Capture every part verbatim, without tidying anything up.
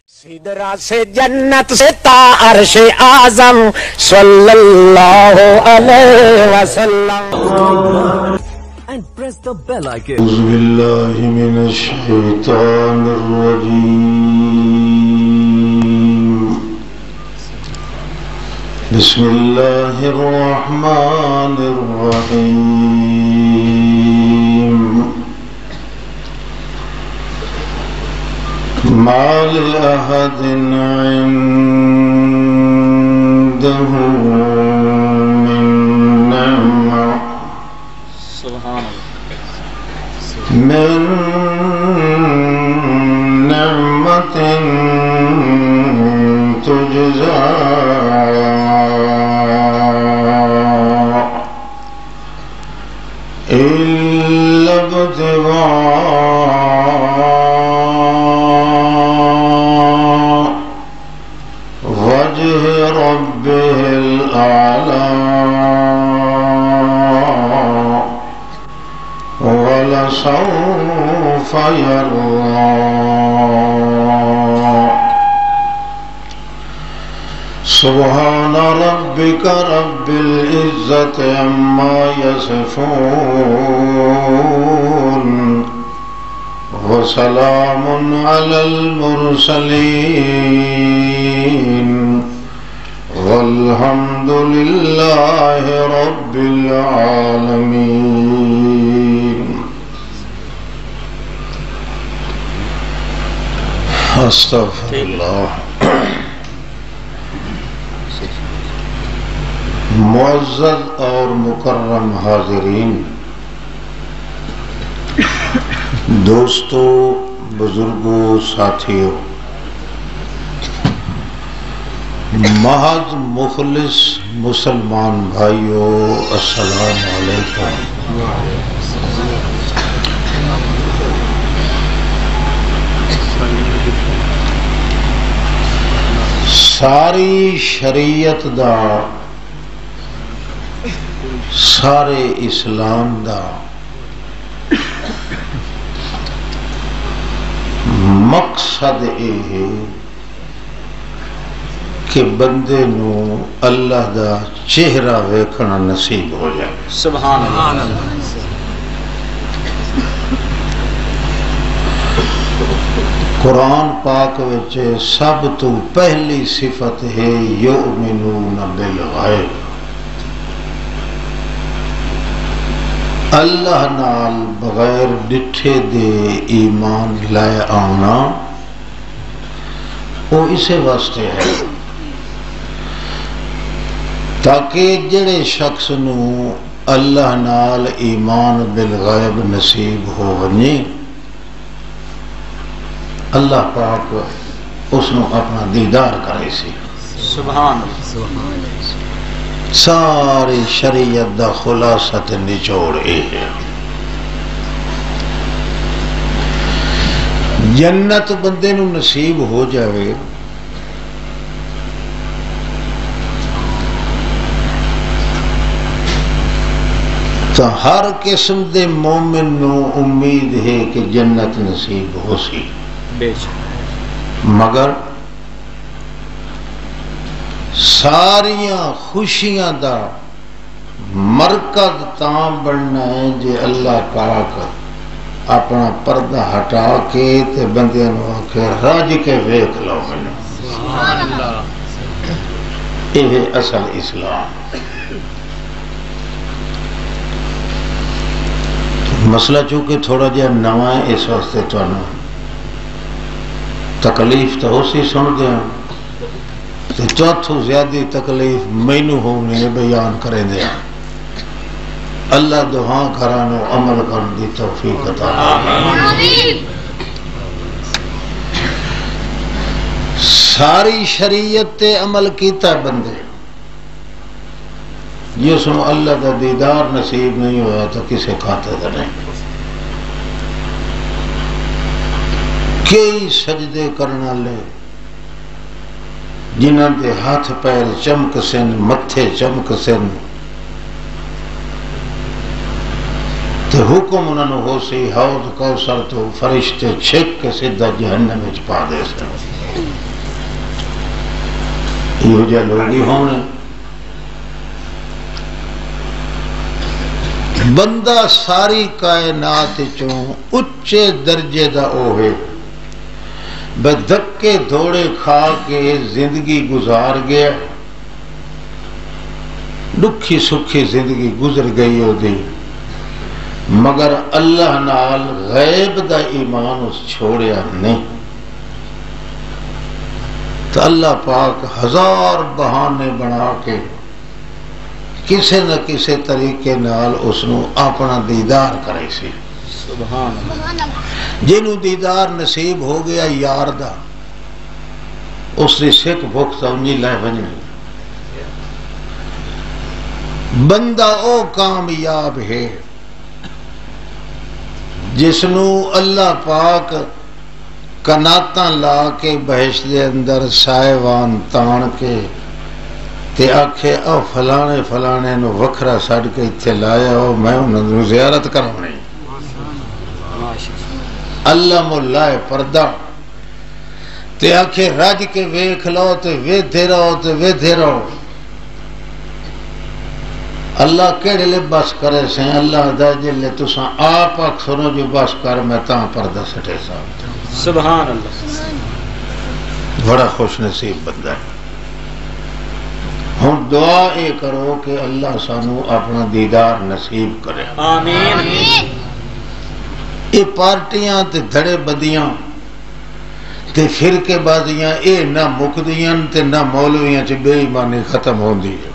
سدرا سے جنت سے تا عرش اعظم صلی اللہ علیہ وسلم and press the bell icon. أعوذ بالله من الشيطان الرجيم. بسم الله الرحمن الرحيم. ما لأحد عنده من نعمة من نعمة تجزى إلا ابتغاء وجه ربه الأعلى ولسوف يرضى. سبحان ربك رب العزة عما يصفون وسلام على المرسلين والحمد لله رب العالمين. استغفر اللہ. معزز اور مکرم حاضرین، دوستوں، بزرگوں، ساتھیوں، محض مخلص مسلمان بھائیوں، السلام علیکم. ساری شریعت دا، سارے اسلام دا مقصد یہ ہے کہ بندے نو اللہ دا چہرہ ویکھنا نصیب ہو جائے. سبحان اللہ. قرآن پاک وچ سب تو پہلی صفت ہے یؤمنون بالغیب. اللہ نال بغیر ڈٹھے دے ایمان لائے آنا، وہ اسے واسطے ہے تاکہ جڑے شخص نو اللہ نال ایمان بالغیب نصیب ہو ونجے، اللہ پاک اس نو اپنا دیدار کرے سی. سبحان اللہ. ساری شریعت دا خلاصت نچوڑ اے ہے. جنت بندے نو نصیب ہو جاوے تو ہر قسم دے مومن نو امید ہے کہ جنت نصیب ہو سی. بے شک. مگر ساریاں خوشیاں دا مرکز تاں بننا ہے جے اللہ پاک اپنا پردہ ہٹا کے تے بندیاں نو آکھے راج کے ویکھ لو مینوں. سبحان اللہ. یہ اصل اسلام. مسئلہ چونکہ تھوڑا جہا نواں ہے، اس واسطے تانوں تکلیف تو ہو سی سن دیا، چوتھوں زیادہ تکلیف مینوں ہونی بیان کریں دیا. اللہ دعا کرانو عمل کرن دی توفیق عطا فرمائے. ساری شریعت تے عمل کیتا بندے جس نو اللہ دا دیدار نصیب نہیں ہوا تو کسے کھاتے دا نہیں. کئی سجدے کرنا لے جنہاں دے ہاتھ پیر چمک سن، متھے چمک سن، تے حکم انہوں ہو سی حوض کوثر تو فرشتے چھک کے سیدھا جہنم وچ پا دے سن. یہ جا لوگ ہی ہونے بندہ ساری کائنات چوں اچے درجے دا اوہے بے دھکے دھوڑے کھا کے زندگی گزار گیا دکھی سکھی زندگی گزر گئی ہو دی مگر اللہ نال غیب دا ایمان اس چھوڑیا نہیں تو اللہ پاک ہزار بہانے بنا کے کسے نہ کسے طریقے نال اس نو اپنا دیدار کرے سی سبحان اللہ جنو دیدار نصیب ہو گیا یار دا اس نے سکھ بھوک سونی لائے بنی بندہ او کامیاب ہے جس نو اللہ پاک کناتاں لا کے بہشت دے اندر سائیوان تان کے تے آکھے او فلانے فلانے نو وکھرا سڑ کے اتھے لایا ہو میں انہوں نے زیارت کرونی اللہ مولائے پردہ تے آکھے راج کے ویکھ لو تے وے دے رہو تے وے دے رہو اللہ کیڑے لے بس کرے سے اللہ دا جلے تساں آپ اکثروں جو بس کر میں تاں پردہ سٹے صاحب سبحان اللہ بڑا خوش نصیب بندہ ہے ہم دعا اے کرو کہ اللہ سانو اپنا دیدار نصیب کرے آمین اے پارٹیاں تے دھڑے بدیاں تے فرقے بازیاں اے نہ مکدیاں تے نہ مولویاں چ بے ایمانی ختم ہوندی ہے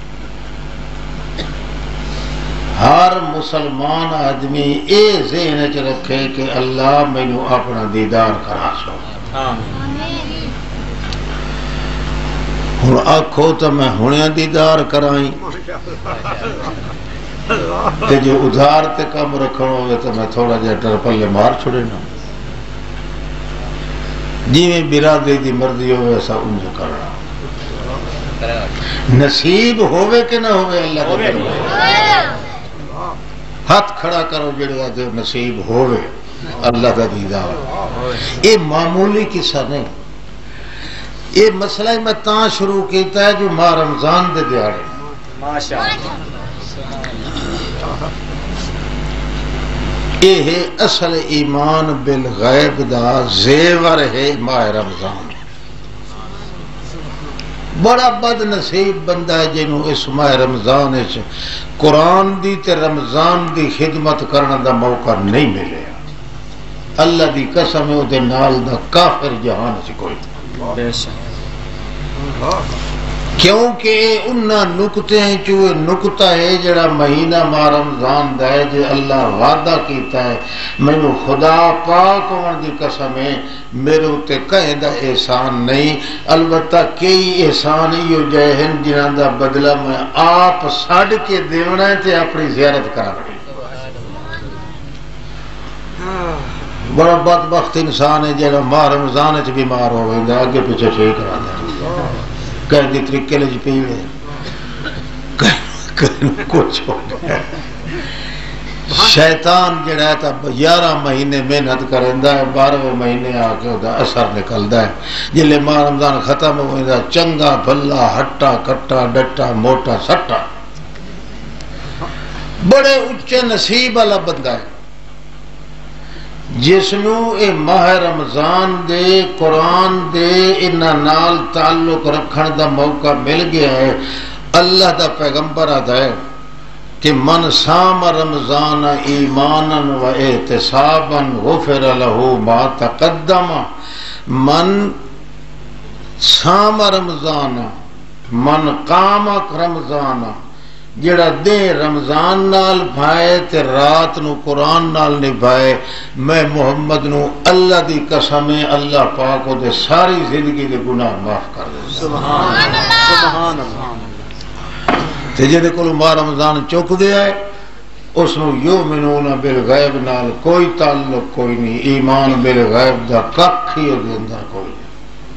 ہر مسلمان آدمی اے ذہن چ رکھے کہ اللہ مینوں اپنا دیدار کرا سو ہن آکھو تو میں ہنے دیدار کرائیں تے جو ادھار تے کم رکھنا ہوئے تو میں تھوڑا جہا ٹرپلے مار چھوڑے نا جی میں برادری دی مرضی ہوئے ایسا انجو کرنا نصیب ہوئے کہ نہ ہوئے اللہ کے دربار ہاتھ کھڑا کرو جڑے آدھے نصیب ہوئے اللہ کا دیدار یہ معمولی قصہ نہیں یہ مسئلہ میں تاں شروع کیتا ہے جو ماہ رمضان دے دیارے ماشاءاللہ یہ ہے اصل ایمان بالغیب دا زیور ہے ماہ رمضان بڑا بد نصیب بندہ ہے جنہوں اس ماہ رمضان ہے قرآن دی تے رمضان دی خدمت کرنا دا موقع نہیں ملے اللہ دی قسم ہے دے نال دا کافر جہان سے کوئی بے شک کیونکہ انہاں نکتے ہیں چوئے نکتہ ہے جڑا مہینہ ماہ رمضان دا ہے جو اللہ وعدہ کیتا ہے میں نے خدا پاک ہون دی قسم ہے میرے تے کہیں دا احسان نہیں البتہ کئی احسان ہی جائے ہیں جنہاں دا بدلہ میں آپ ساڑھ کے دیونا ہے تے اپنی زیارت کرانا بڑا بدبخت انسان ہے جڑا ماہ رمضان چ بیمار ہو گئے آگے پیچھے ٹھیک کرا دے کہیں دی طریقے لے جی پیڑے کہیں کچھ ہو گیا شیطان جڑا ہے یارہ مہینے محنت کرندا ہے بارہویں مہینے آ کے دا اثر نکلدا ہے جلے ماہ رمضان ختم ہو گیا چنگا بھلا ہٹا کٹا ڈٹا موٹا سٹا بڑے اچے نصیب والا بندہ ہے جس نو اے ماہ رمضان دے قرآن دے انہاں نال تعلق رکھن دا موقع مل گیا ہے اللہ دا پیغمبر آتا ہے کہ من سام رمضان ایمانا و احتسابا غفر له ما تقدم من سام رمضان من قام رمضان جڑا دے رمضان نال بھائے تے رات نو قرآن نال نبھائے میں محمد نو اللہ دی قسم ہے اللہ پاک دے ساری زندگی دے گناہ معاف کر دے سبحان اللہ سبحان اللہ تے جڑے کول ماہ رمضان چک دے آئے اس نو یؤمنون بالغیب نال کوئی تعلق کوئی نہیں ایمان بالغیب دا ککھ ہی دے اندر کوئی نہیں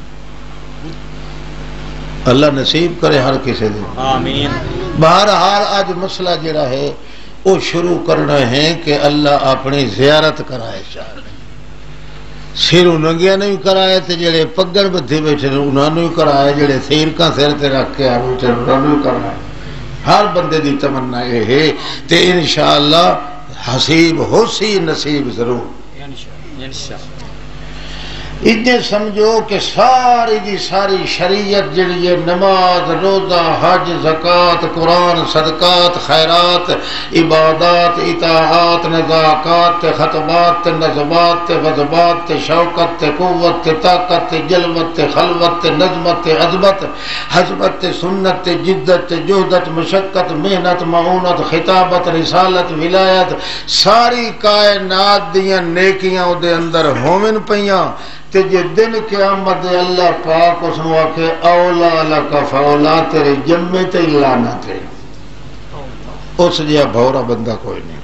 اللہ نصیب کرے ہر کسی دے آمین بہرحال آج مسئلہ جڑا ہے وہ شروع کرنا ہے کہ اللہ اپنی زیارت کرائے چاہے سروں ننگیا نے بھی کرائے تے جڑے پگڑ بدھے بیٹھے انہوں نے بھی کرائے جڑے سیرکاں سر تے رکھ کے آئے بیٹھے انہوں نے بھی کرائے ہر بندے دی تمنا یہ ہے تے انشاءاللہ حسیب ہو سی نصیب ضرور انشاءاللہ اتنے سمجھو کہ ساری دی ساری شریعت جڑی ہے نماز روزہ حج زکوٰۃ قرآن صدقات خیرات عبادات اطاعات نزاکات خطبات نظمات وضبات شوکت قوت طاقت جلوت خلوت نظمت عظمت حضمت سنت جدت جہدت مشقت محنت معونت خطابت رسالت ولایت ساری کائنات دیاں نیکیاں او دے اندر ہومن پیاں تے جے دن قیامت اللہ پاک اس نو آکھے اولا لکا فولا تیرے جمے تے لعنت ہے اس جہا بھورا بندہ کوئی نہیں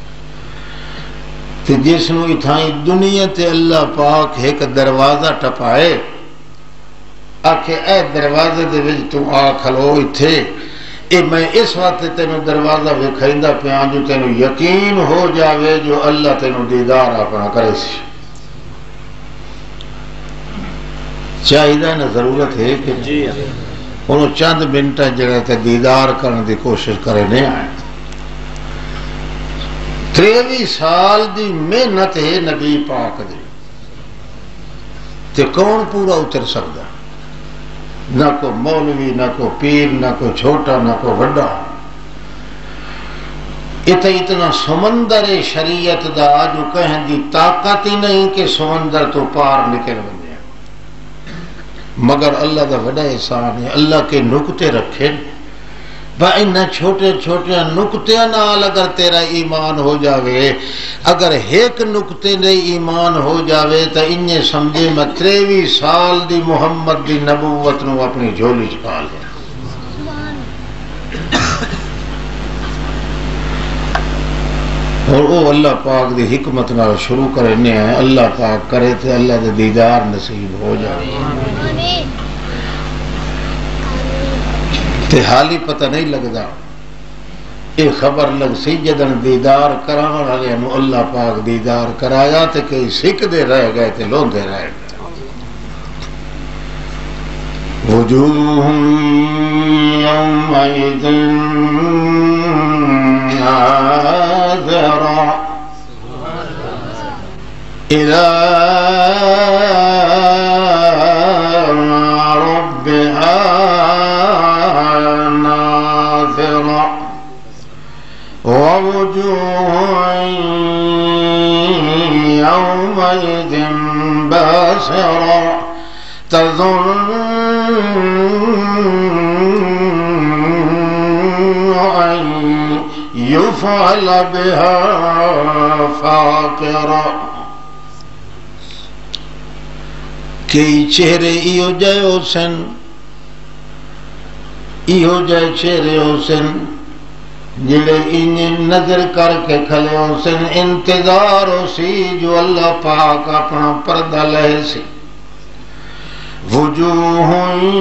تے جس نو اتھائیں دنیا تے اللہ پاک ایک دروازہ ٹپائے آکھے اے دروازے دے وچ تو آ کھلو اتھے اے میں اس وقت تینو دروازہ وکھائندہ پیاں جو تینو یقین ہو جاوے جو اللہ تینو دیدار اپنا کرے سی چاہیدہ نا ضرورت ہے کہ جی انہوں چند منٹا جگہ تے دیدار کرنے دی کوشش کرے نہیں آئے تریوی سال دی محنت ہے نبی پاک دی تے کون پورا اتر سکتا نہ کو مولوی نہ کو پیر نہ کو چھوٹا نہ کو بڑا اتنا اتنا سمندر شریعت دا جو کہیں دی طاقت ہی نہیں کہ سمندر تو پار نکل بندے مگر اللہ دا بڑا احسان ہے اللہ کے نکتے رکھے با انہا چھوٹے چھوٹے نکتے نال اگر تیرا ایمان ہو جاوے اگر ایک نکتے نے ایمان ہو جاوے تا انہیں سمجھے میں تریوی سال دی محمد دی نبوت نو اپنی جھولی چکا لیا اور او اللہ پاک دی حکمت نہ شروع کرنے ہیں اللہ پاک کرے تے اللہ دے دیدار نصیب ہو جائے تے حالی پتہ نہیں لگدا اے خبر لگ سی جدن دیدار کران والے نو اللہ پاک دیدار کرایا تے کئی سکھ دے رہ گئے تے لوندے رہ گئے وجوہ یومئذ ناظرہ إلى ربها ناظرة ووجوه يومئذ باسرة تظن أن يفعل بها فاقرة کئی چہرے ایو جائے حسن ایو جائے چہرے حسن جڑے انہیں نظر کر کے کھلے حسن انتظار ہو سی جو اللہ پاک اپنا پردہ لے سی وجوہ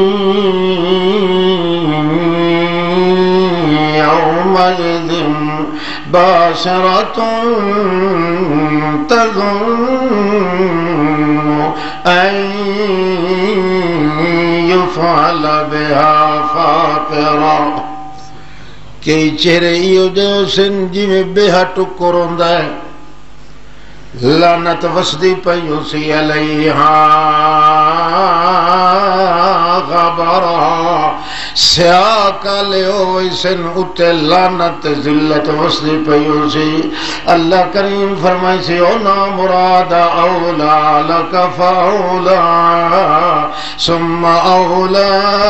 یومئذ باسرة تظن أن يفعل بها فاقرة کئی چہرے ایو جو سن جی میں بے ٹکر ہوندا ہے لعنت وسدی پئی سی علیہا غبرا سیاہ کالے ہوئی سن اتے لعنت ذلت وسدی پئی سی اللہ کریم فرمائی سی او نا مراد اولا لکا فاولا ثم اولا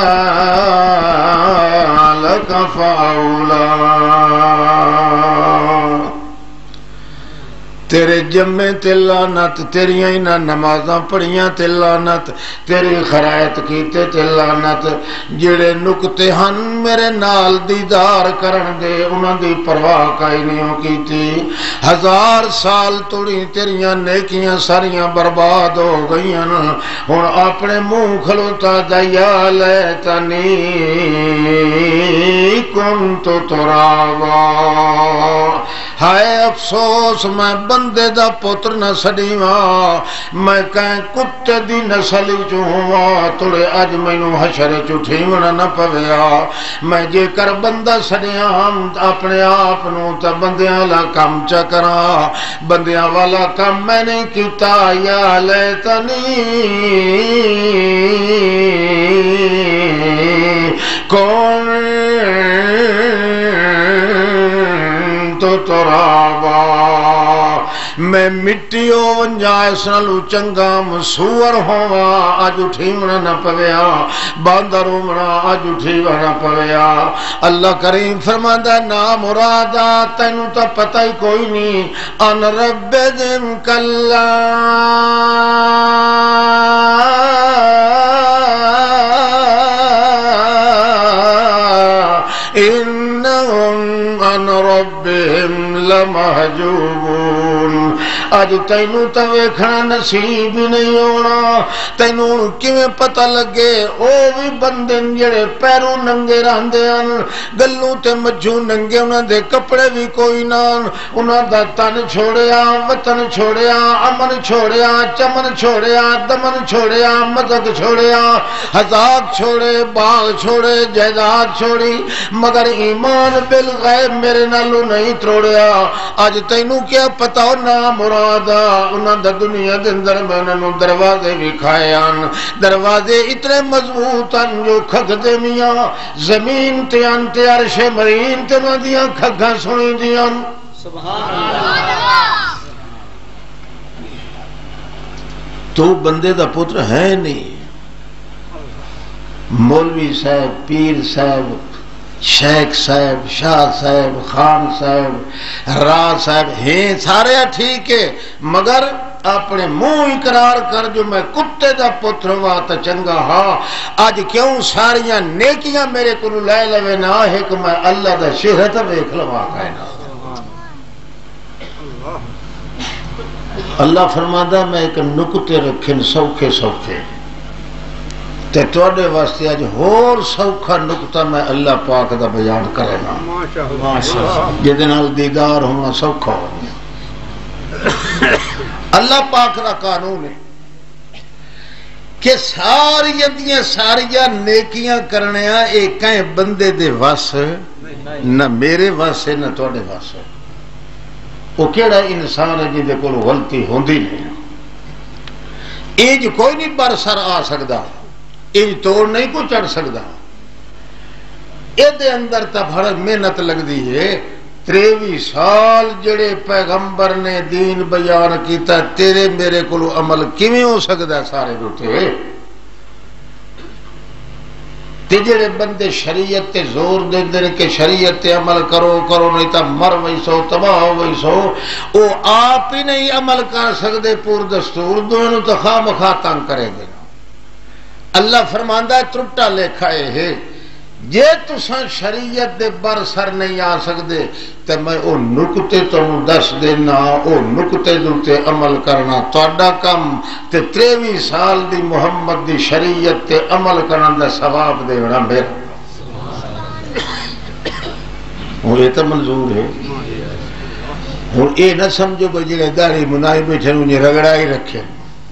لکا فاولا تیرے جمے تے لعنت تیریاں انہاں نمازاں پڑھیاں تے لعنت تیری خرائط کیتے تے لعنت جڑے نکتے ہن میرے نال دیدار کرن دے انہاں دی پرواہ کائی نہیں کیتی ہزار سال توڑی تیریاں نیکیاں ساریاں برباد ہو گئیاں ہن اپنے منہ کھلوتا دیا لیتنی کنت ترابا ہائے افسوس میں بندے دا پتر نہ سڑیواں میں کہیں کتے دی نسل چوں ہواں تڑے اج مینوں حشر چ ٹھیونا نہ پویا میں جے کر بندہ سڑیاں اپنے آپ نو تے بندیاں والا کم چا کراں بندیاں والا کم میں نہیں کیتا یا لیتنی کون تو ترابا میں مٹی ہو ونجا اس نالو چنگا مسور ہوا اج اٹھیونا نہ پویا باندر رومنا اج اٹھیونا نہ پویا اللہ کریم فرماندا نا مرادا تینوں تو پتہ ہی کوئی نہیں ان رب دم کلا انہم ان ربہم لمحجوبون اج تینوں تو ویکھنا نصیب ہی نہیں ہونا تینوں کیویں پتہ لگے او بھی بندے جڑے پیروں ننگے رہندے ہن گلوں تے مجھوں ننگے انہاں دے کپڑے بھی کوئی نہ انہاں دا تن چھوڑیا وطن چھوڑیا امن چھوڑیا چمن چھوڑیا دمن چھوڑیا مذہب چھوڑیا حذاق چھوڑے باغ چھوڑے جائیداد چھوڑی مگر ایمان بالغیب میرے نالوں نہیں توڑیا اج تینوں کیا پتہ نہ مرادا انہاں دا دنیا دے اندر میں انہاں دروازے بھی کھائے آن دروازے اتنے مضبوط ہیں جو کھگ دے میاں زمین تے انتے عرش مرین تے نہ دیاں کھگاں سنی دیاں سبحان اللہ تو بندے دا پتر ہے نہیں مولوی صاحب پیر صاحب شیخ صاحب شاہ صاحب خان صاحب راہ صاحب ہیں سارے ٹھیک ہے مگر اپنے منہ اقرار کر جو میں کتے دا پتر ہوا تا چنگا ہاں آج کیوں ساریاں نیکیاں میرے کو لے لوے نہ ہے کہ میں اللہ دا شہرت ویکھ لوا کائنا اللہ فرمادا میں ایک نکتے رکھن سوکھے سوکھے تے توڑے واسطے آج ہور سوکھا نکتہ میں اللہ پاک دا بیان کرے نا جدے نال دیدار ہونا سوکھا ہونا اللہ پاک دا قانون ہے کہ ساری دیاں ساریاں نیکیاں کرنے آ ایک کہیں بندے دے واس نہ میرے واس ہے نہ توڑے واس ہے وہ کیڑا انسان ہے جدے کو غلطی ہوندی نہیں ایج کوئی نہیں بر سر آ سکدا ایج توڑ نہیں کو چڑھ سکدا اے دے اندر تا بڑا محنت لگ دی ہے تریوی سال جڑے پیغمبر نے دین بیان کیتا تیرے میرے کو عمل کیویں ہو سکدا سارے دوتے تے جڑے بندے شریعت تے زور دے دے کہ شریعت تے عمل کرو کرو نہیں تا مر ویسو تباہ ہو ویسو او آپ ہی نہیں عمل کر سکدے پور دستور دونوں تو خواہ مخواہ تنگ کرے گے اللہ فرماندہ ہے ترٹا لکھائے ہے جے تساں شریعت دے بر سر نہیں آ سکدے تے میں او نکتے تانوں دس دینا او نکتے دوتے عمل کرنا تہاڈا کم تے تریویں سال دی محمد دی شریعت تے عمل کرنا دا ثواب دینا میرا اور یہ تو منظور ہے اور یہ نہ سمجھو کہ جڑے داڑھی منائی بیٹھے انہیں رگڑا ہی رکھے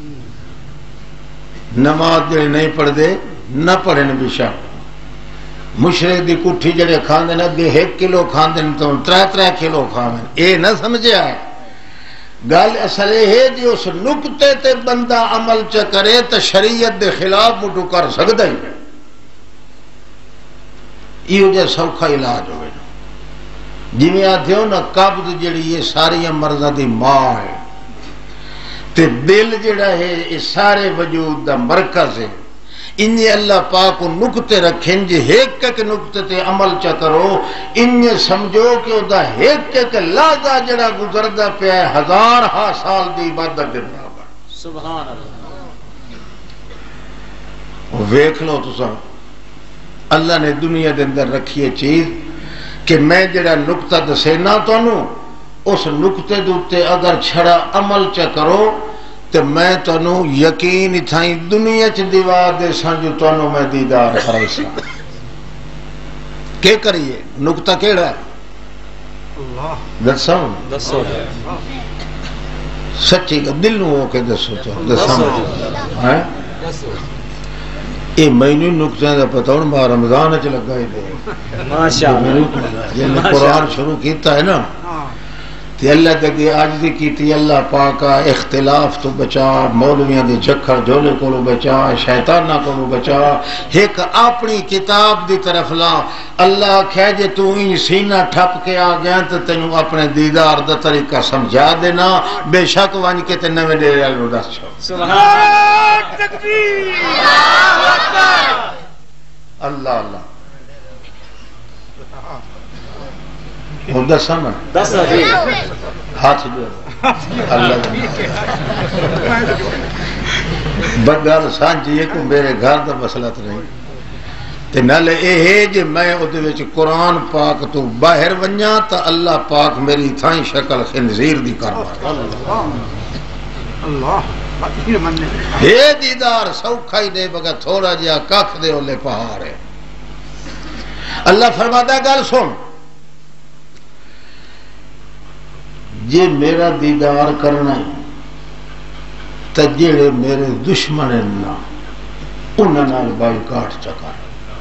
نماز جڑے نہیں پڑھ دے نہ پڑھن بشا مشرق دی کٹھی جڑے کھاندے نہ دے ایک کلو کھاندے تو ترے ترے کلو کھاندے اے نہ سمجھیا ہے گل اصل ہے جی اس نکتے تے بندہ عمل چ کرے تو شریعت دے خلاف مٹو کر سکتا ہی یہ جو سوکھا علاج ہوئے جی میں آتے ہو نا قبض جڑی یہ ساری مرضاں دی ماں ہے تے دل جڑا ہے یہ سارے وجود دا مرکز ہے انہیں اللہ پاک کو نکتے رکھیں جی ایک ایک نکتے تے عمل چا کرو انہیں سمجھو کہ او دا ایک ایک لحظہ جڑا گزردہ پہ ہے ہزار ہا سال دی عبادت دے برابر سبحان اللہ ویکھ لو تو سب اللہ نے دنیا دے اندر رکھی ہے چیز کہ میں جڑا نکتہ دسینا تو انہوں اس نکتے دوتے اگر چھڑا عمل چا کرو تو میں تنوں یقین تھائیں دنیا چ دیوار دے سان جو تنوں میں دیدار کرائی سا کیا کریے نکتہ کیڑا ہے دساں دسو سچی دل نو ہو کے دسو تو دساں ہیں یہ مینو نقطے کا پتا ہوں میں رمضان چ لگا ہی دے ماشاءاللہ جن قرآن شروع کیتا ہے نا تے اللہ دے اج دی کیتی اللہ پاکا اختلاف تو بچا مولویاں دے چکر جھولے کولو بچا شیطاناں کولو بچا ایک اپنی کتاب دی طرف لا اللہ کہے جے تو ان سینہ ٹھپ کے آ گیا تے تینوں اپنے دیدار دا طریقہ سمجھا دینا بے شک ون کے تے نویں ڈیرے والوں دس چھو سبحان تکبیر اللہ اکبر اللہ اللہ ہوں دساں نا دس ہاتھ جو اللہ بگل سانجی ہے کہ میرے گھر دا مسئلہ تو نہیں تے نالے اے ہے جے میں اودے وچ قرآن پاک تو باہر ونجاں تا اللہ پاک میری تھائیں شکل خنزیر دی کر اللہ اے دیدار سوکھا ہی دے بگا تھوڑا جہا ککھ دے اولے پہاڑ ہے اللہ فرماتا ہے گل سن جے میرا دیدار کرنا ہے تا جیڑے میرے دشمن نا انہاں نال بائیکاٹ چکا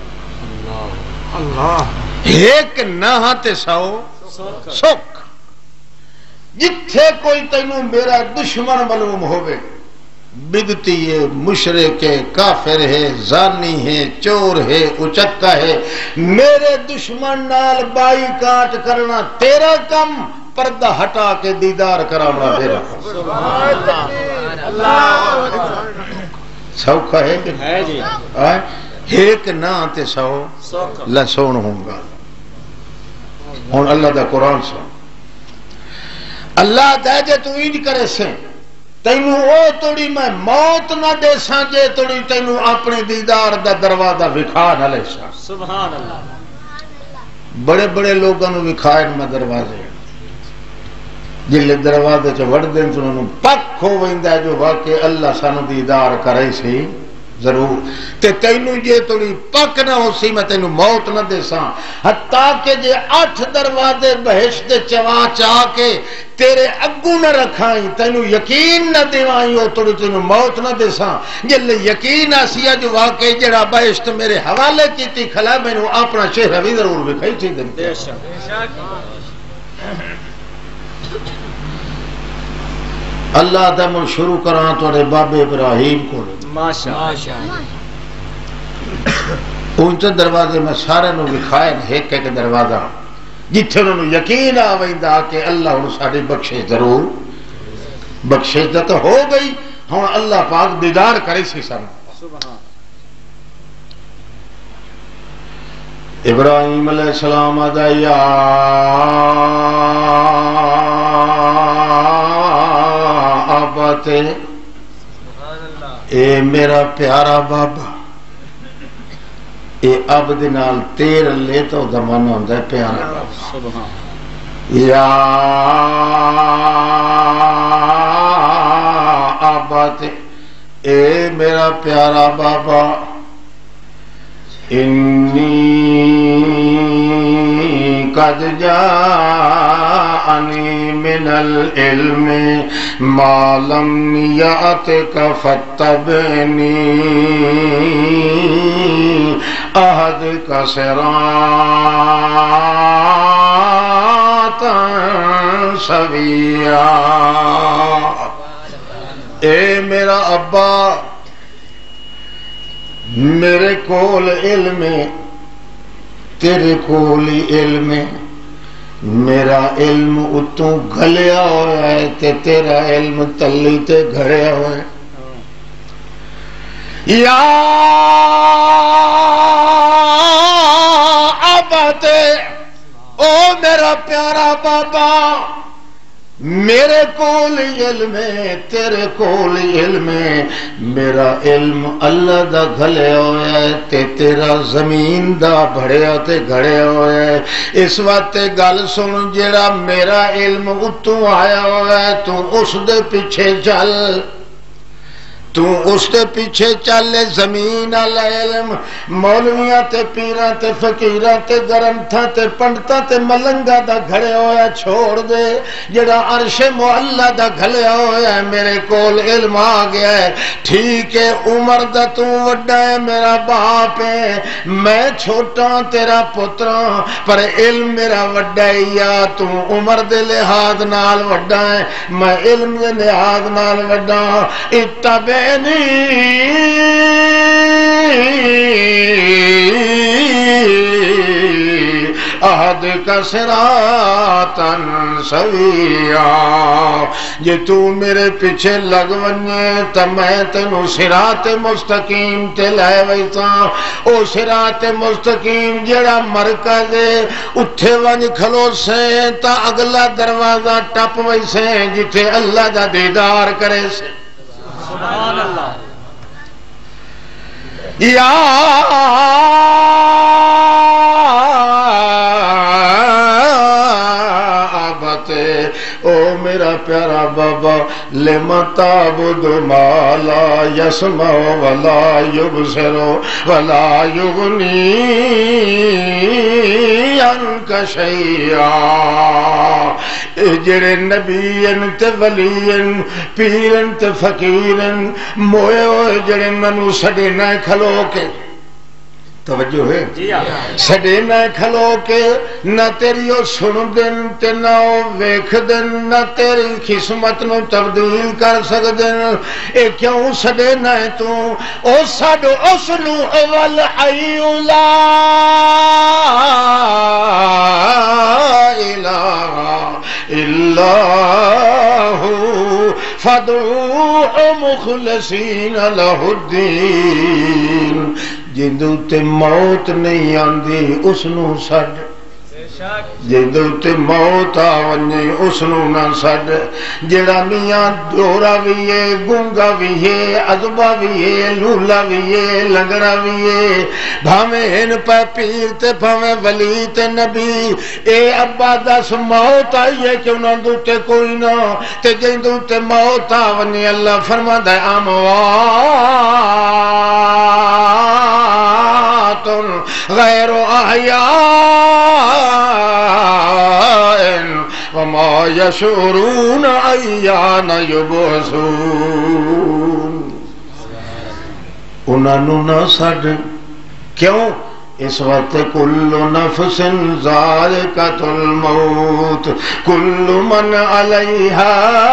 اللہ ایک نہ تے سو سکھ جتھے کوئی تینوں میرا دشمن معلوم ہوئے بدتی ہے مشرک ہے کافر ہے زانی ہے چور ہے اچکا ہے میرے دشمن نال بائیکاٹ کرنا تیرا کم پردہ ہٹا کے دیدار کرانا میرا سوکھا ہے کہ ایک نہ تے سو لسون ہوں گا ہوں اللہ دا قرآن سن اللہ دے جے تو اینج کرے سے تینوں او توڑی میں موت نہ دے ساں جے توڑی تینوں اپنے دیدار دا دروازہ وکھا نہ لے ساں سبحان اللہ بڑے بڑے لوگوں نے وکھائے میں دروازے جلے دروازے چ وڑ دین تو انہوں پک ہو ویندا جو واقعی اللہ سانو دیدار کرے سی ضرور تے تینوں جے توڑی پک نہ ہو سی میں تینوں موت نہ دے ساں حتیٰ کہ جے اٹھ دروازے بہشت چواں چاہ کے تیرے اگو نہ رکھائیں تینوں یقین نہ دیوائیں ہو توڑی تینوں موت نہ دے ساں جلے یقین آسیا جو واقعی جڑا بہشت میرے حوالے کیتی کھلا میں نو اپنا چہرہ بھی ضرور بکھائی تھی دن بے شک اللہ دم شروع کران تو باب ابراہیم کو ماشاءاللہ اونچے دروازے میں سارے نو لکھائے ایک ایک دروازہ جتھے انہوں نے یقین آویندا کہ اللہ انہوں ساڑی بخشش ضرور بخشش تو ہو گئی ہوں اللہ پاک دیدار کرے سی سن ابراہیم علیہ السلام آدھایا آباتے اے میرا پیارا بابا اے عبد نال تیر لے تو زمانہ ہوتا ہے پیارا بابا یا آباتے اے میرا پیارا بابا انی قد جاءنی من العلم ما لم یأتک فاتبعنی اہدک صراطا سویا اے میرا ابا میرے کول علم تیرے کول علم میرا علم اتوں گھلیا ہوا ہے تے تیرا علم تلی تے گھڑیا ہوا ہے یا اباتے او میرا پیارا بابا میرے کول علم ہے تیرے کول علم ہے میرا علم اللہ دا گھلے ہویا ہے تے تیرا زمین دا بڑھیا تے گھڑیا ہویا ہے اس وقت گل سن جیڑا میرا علم اتوں آیا ہویا ہے تو اس دے پیچھے چل تو اس دے پیچھے چلے زمین والا علم مولویاں تے پیراں تے فقیراں تے گرنتھاں تے پنڈتاں تے ملنگاں دا گھڑیا ہویا چھوڑ دے جڑا عرش معلا دا گھلیا ہویا ہے میرے کول علم آ گیا ہے ٹھیک ہے عمر دا تو وڈا ہے میرا باپ ہے میں چھوٹا تیرا پتراں پر علم میرا وڈا ہے یا تو عمر دے لحاظ نال وڈا ہے میں علم دے لحاظ نال وڈا اتبع احد کا صراطن سویا جے تو میرے پیچھے لگ ونجے تا میں تینوں صراط مستقیم تے لے ویساں او صراط مستقیم جڑا مرکز اٹھے ونج کھلو سے تا اگلا دروازہ ٹپ ویسے جتھے اللہ دا دیدار کرے سے سبحان اللہ یا او میرا پیارا بابا لما تعبد ما لا يسمع ولا يبصر ولا يغني عنك شيئا جڑے نبیین تے ولیین پیرن تے فقیرن موئے ہوئے جڑے منو سڑے نہ کھلو کے توجہ ہے سڑے نہ کھلو کے نہ تیری او سن دن تے نہ او ویکھ دن نہ تیری قسمت نو تبدیل کر سکدن اے کیوں سڑے نہ تو او ساڈو اس نو اول حی لا الہ الا ہو فادعوہ مخلصین لہ الدین جندو تے موت نہیں آندی اس نو سڈ جندو تے موت آونی اس نو نہ سڈ جڑا میاں دورا بھی ہے گونگا بھی ہے عذبا بھی ہے لولا بھی ہے لنگڑا بھی ہے بھاویں ہن پہ پیر تے بھاویں ولی تے نبی اے ابا دس موت آئی ہے کہ انہاں دو تے کوئی نہ تے جندو تے موت آونی اللہ فرماتا ہے اموات غیر احیاء وما یشعرون ایان یبعثون انہوں نہ سڈ کیوں اس وقت کل نفس ذائقۃ الموت کل من علیہا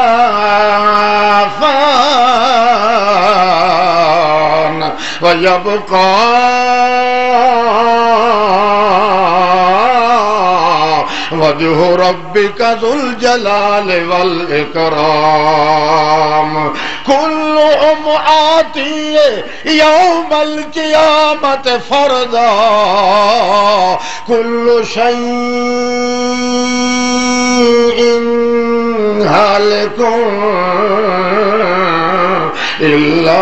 فان ویبقى وجہ ربک ذو الجلال والإکرام کلهم آتی یوم القیامت فردا کل شیء ہالک الا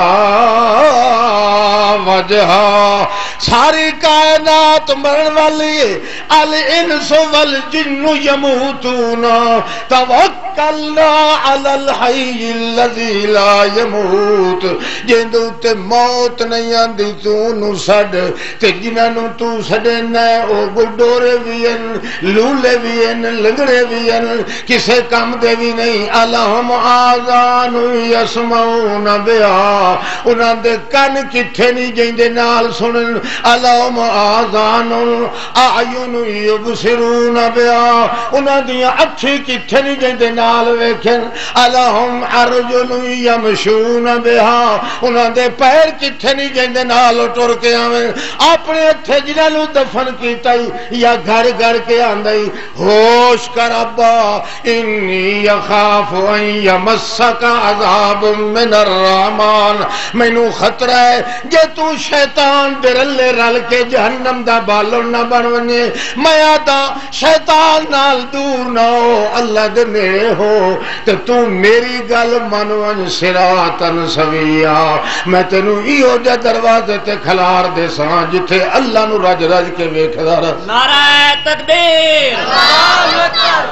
وجہ ساری کائنات مرن والی الانس والجن یموتون توکلنا علی الحی الذی لا یموت جندو تے موت نہیں آندی تو نو سڈ تے جنہاں نو تو سڈے نہ او گڈورے بھی ہیں لولے بھی ہیں لنگڑے بھی ہیں کسے کم دے بھی نہیں الہم آذان یسمعون بہا انہاں دے کن کٹھے نہیں جیندے نال سنن الہم آذان اعین یبصرون بہا انہاں دیاں اکھی کٹھے نہیں جیندے نال ویکھن الہم ارجل یمشون بہا انہاں دے پیر کٹھے نہیں جیندے نال ٹر کے آویں اپنے ہتھے جنہاں نو دفن کیتا یا گھر گھر کے آندائی ہوش کر ابا انی یخاف ان یمسک عذاب من الرحمن مینوں خطرہ ہے جے تو شیطان دے رلے رل کے جہنم دا بالون نہ بن ونے میں آتا شیطان نال دور نہ ہو اللہ دے نیڑے ہو تے تو میری گل من ون صراطن سویا میں تینوں ایہو جے دروازے تے کھلار دے ساں جتھے اللہ نو رج رج کے ویکھدا رہ نعرہ تکبیر اللہ اکبر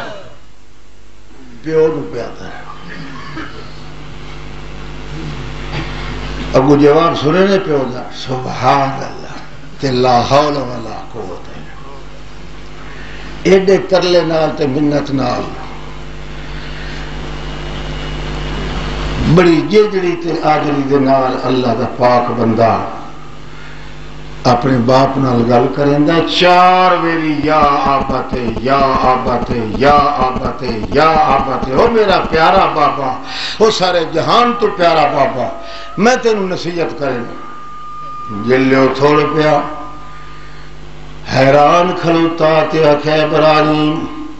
پیو نو پیادا ہے اگو جواب سننے پہ ہوگا سبحان اللہ تے لا حول ولا قوت ایڈے ترلے نال تے منت نال بڑی جیجڑی تے آجری دے نال اللہ دا پاک بندہ اپنے باپ نال گل کریندا چار ویری یا آبتے یا آبتے یا آبتے یا آبتے او میرا پیارا بابا او سارے جہان تو پیارا بابا میں تینوں نصیحت کریں جلو تھوڑ پیا حیران کھلوتا تے آکھے ابراہیم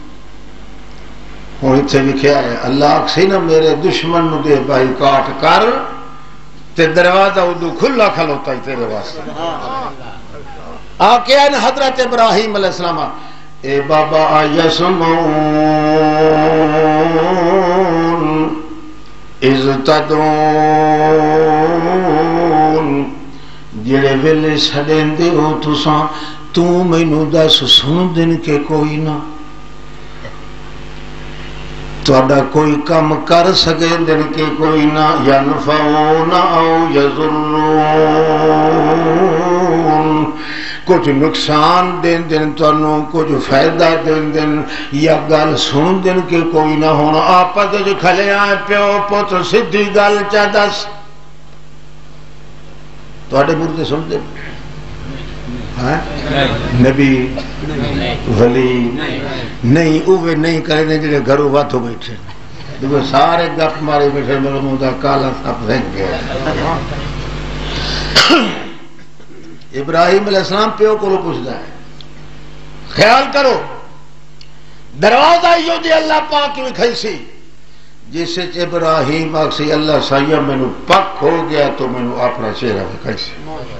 ہوں اتنے لکھا ہے اللہ آکسی نا میرے دشمن نو دے بائی کاٹ کر تے دروازہ ادو کھلا کھلوتا ہے تیرے واسطے آکے ان حضرت ابراہیم علیہ السلام اے بابا یسمعون اذ تدعون جڑے ویلے سڈین دے ہو تساں تو مینوں دس سن دن کے کوئی نہ تھوڑا کوئی کام کر سکے دن کے کوئی نہ ینفعون او یضرون کچھ نقصان دین دن تنوں کچھ فائدہ دین دن یا گل سن دن کے کوئی نہ ہونا آپس جو کھلے آئے پیو پتر سدھی گل چا دس تھوڑے مردے سن دن نبی ولی نہیں اوے نہیں کرے دیں جڑے گھروں باتوں بیٹھے دیکھو سارے گپ مارے بیٹھے میرے منہ دا کالا سپ پھینک گیا ابراہیم علیہ السلام پیو کو پوچھتا ہے خیال کرو دروازہ یوں دی اللہ پاک میں کھیسی جس سے ابراہیم آکسی اللہ سایہ میں نو پک ہو گیا تو میں نو اپنا چہرہ میں کھیسی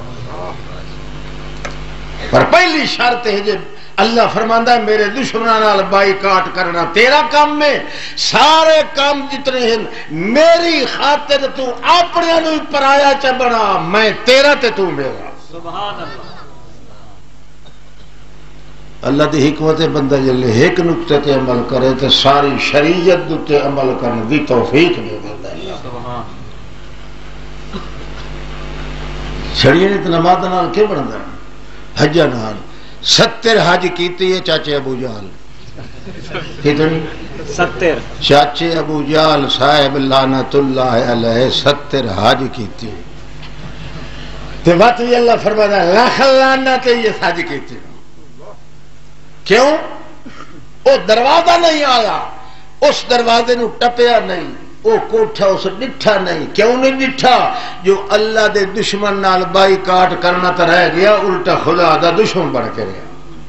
پر پہلی شرط ہے جب اللہ فرماندہ ہے میرے دشمنان بائی کاٹ کرنا تیرا کام میں سارے کام جتنے ہیں میری خاطر تو اپنے نو پرایا چا بنا میں تیرا تے تو میرا سبحان اللہ اللہ دی حکمت بندہ جلے ایک نقطے تے عمل کرے تے ساری شریعت تے عمل کرنے دی توفیق دے دیتا ہے سبحان شریعت نماز نال کیوں بنتا ہے حجہ نال ستر حج کیتی ہے چاچے ابو جہل کتنی ستر چاچے ابو جہل صاحب لعنت اللہ علیہ ستر حج کیتی تے بات یہ اللہ فرماتا ہے لاکھ لعنت یہ حج کیتی کیوں وہ دروازہ نہیں آیا اس دروازے نو ٹپیا نہیں وہ کوٹھا اس ڈٹھا نہیں کیوں نہیں ڈٹھا جو اللہ دے دشمن نال بائی کاٹ کرنا تا رہ گیا الٹا خدا دا دشمن بڑھ کے رہا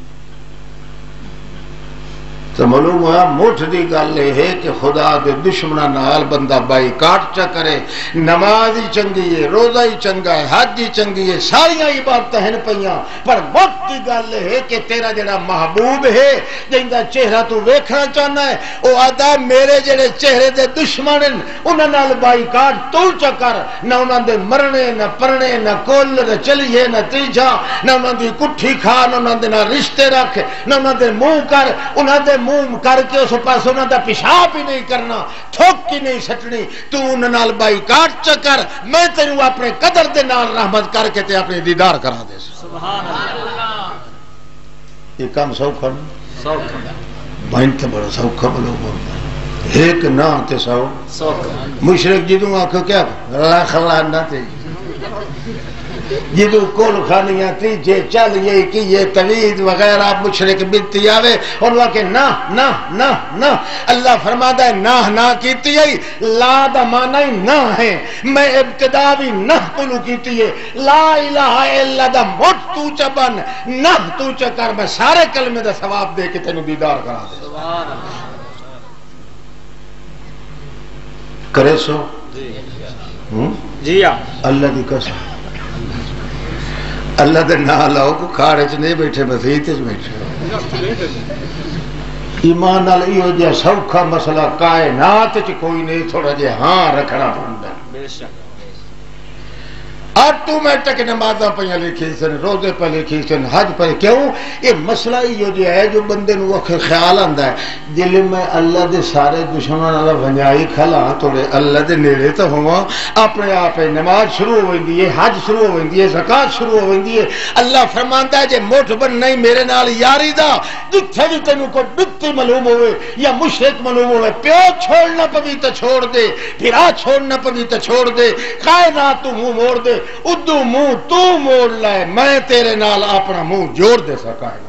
تو معلوم ہوا موٹھ دی گل ہے کہ خدا دے دشمناں نال بندہ بائی کاٹ چا کرے نماز ہی چنگی ہے روزہ ہی چنگا ہے حج ہی چنگی ہے ساریاں عبادتاں ہیں پیاں پر موٹھ دی گل ہے کہ تیرا جڑا محبوب ہے جندا چہرہ تو ویکھنا چاہنا ہے او آدا میرے جڑے چہرے دے دشمن ہیں انہاں نال بائی کاٹ تو چا کر نہ انہاں دے مرنے نہ پرنے نہ کول نہ چلیے نہ تیجا نہ انہاں دی کٹھی کھا نہ انہاں دے نال رشتے رکھ نہ انہاں دے منہ کر انہاں دے منہ کر کے اس پاس انہوں دا پیشاب ہی نہیں کرنا تھوک کی نہیں سٹنی تو انہوں نال بائی کاٹ چکر میں تینوں اپنے قدر دے نال رحمت کر کے تے اپنے دیدار کرا دے سبحان اللہ یہ کام سوکھا سوکھا بہن تے بڑا سوکھا بلو بولتا ایک نا تے سو مشرک جدوں آکھو کیا اللہ خلا نہ تے جدو کول خانیاں تیجے چل یہ کی یہ توید وغیرہ مشرک بنتی آوے اور وہ کہ نا نا نا نا اللہ فرماتا ہے نا نا کیتی ہے لا دا معنی نا ہے میں ابتدا بھی نا کلو کیتی ہے لا الہ الا دا موت تو چبن نا تو چکر میں سارے کلمے دا ثواب دے کے تینوں دیدار کرا دے سبحان اللہ کرے سو جی اللہ دی قسم اللہ دے نہ لاؤ کو کھاڑے چ نہیں بیٹھے مسیح تے بیٹھے ایمان نال ایو جے سوکھا مسئلہ کائنات چ کوئی نہیں تھوڑا جے ہاں رکھنا پڑدا بے شک آٹومیٹک نمازاں پہ لکھی سن، روزے پہ لکھی سن، حج پہ. کیوں؟ یہ مسئلہ ہی جو ہے جو بندے نو خیال آندا ہے دل میں اللہ دے سارے دشمنوں نال ونجائی کھلا تھوڑے اللہ دے نیڑے تو ہوا، اپنے آپ نماز شروع ہو ویندی ہے، حج شروع ہو ویندی ہے، زکات شروع ہو ویندی ہے. اللہ فرماندا ہے جے مٹھ بن نہیں میرے نال یاری دا، جتھے بھی تینوں کوئی بتی معلوم ہوئے یا مشرک معلوم ہوئے، پیو چھوڑنا پوی تو چھوڑ دے، بھرا چھوڑنا پوی تو چھوڑ دے، کائنات تو منہ موڑ دے، ادو منہ تو موڑ لائے، میں تیرے نال اپنا منہ جوڑ دے سکا ہے.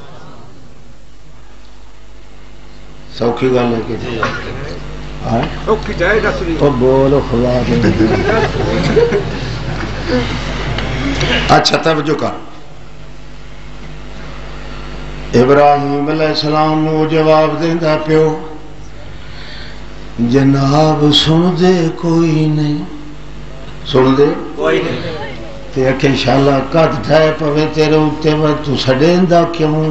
سوکھی گل ہے کہ بولو خدا دے. اچھا توجہ کر. ابراہیم علیہ السلام نو جواب دیندا پیو جناب سن دے کوئی نہیں، سن دے کوئی نہیں تے کہ انشاءاللہ قد ٹھے پوے تیرے اوتے وا تو سڈیندا کیوں؟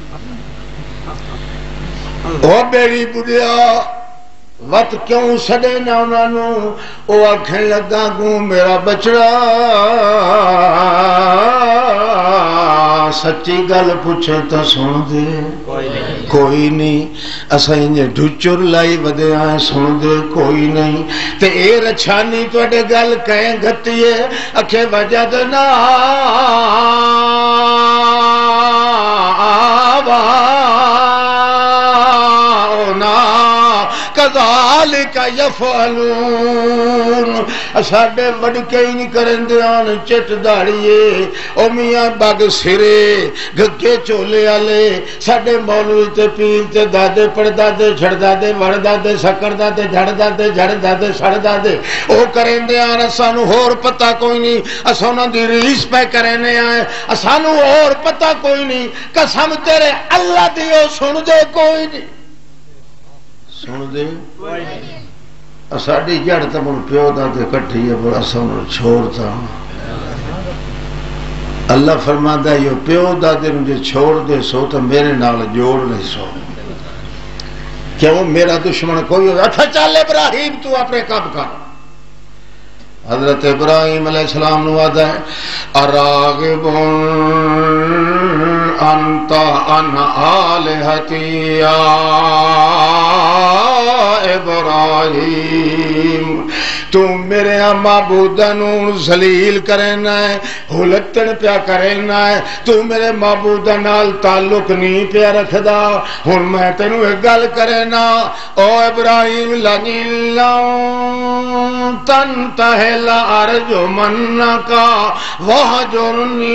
او بیڑی بڑیا وت کیوں سڈینا انہاں نو؟ او آکھن لگا گوں میرا بچڑا سچی گل پوچھے تو سن دے کوئی نہیں، اساں انج ڈچر لائی ودے آئے سن دے کوئی نہیں. تے اے رچھانی تواڈے گل کہیں گھتیے اکھے وجدنا کذالک یفعلون. ساڈے وڈکے ہی نہیں کرن دیان چٹ داڑیے او میاں بگ سرے گگے چولے والے ساڈے مولوی تے پیر تے دادے پڑدادے چھڑدادے وڑدادے سکردادے جھڑدادے جھڑدادے سڑدادے او کرن دیان. سانو ہور پتہ کوئی نہیں، اساں انہاں دی ریس پہ کرنے آئے، سانو ہور پتہ کوئی نہیں. قسم تیرے اللہ دی او سن دے کوئی نہیں، سن دے ساڈی جڑ تو من پیو دادے کٹھی ہے بڑا سن چھوڑتا. اللہ فرماندا ہے پیو دادے نو جے چھوڑ دے سو تو میرے نال جوڑ نہیں سو. کیوں؟ میرا دشمن کوئی ہو. اچھا چل ابراہیم تو اپنے کام کر. حضرت ابراہیم علیہ السلام نو آدا ہے اراغب انت عن آلہتی یا ابراہیم، تو میرے معبوداں نو ذلیل کرنا ہے، ہلتن پیا کرنا ہے، تو میرے معبوداں نال تعلق نہیں پیا رکھدا. ہن میں تینوں ایک گل کرنا او ابراہیم لَن تنتہی لَأَرْجُمَنَّکَ وَاہْجُرْنِی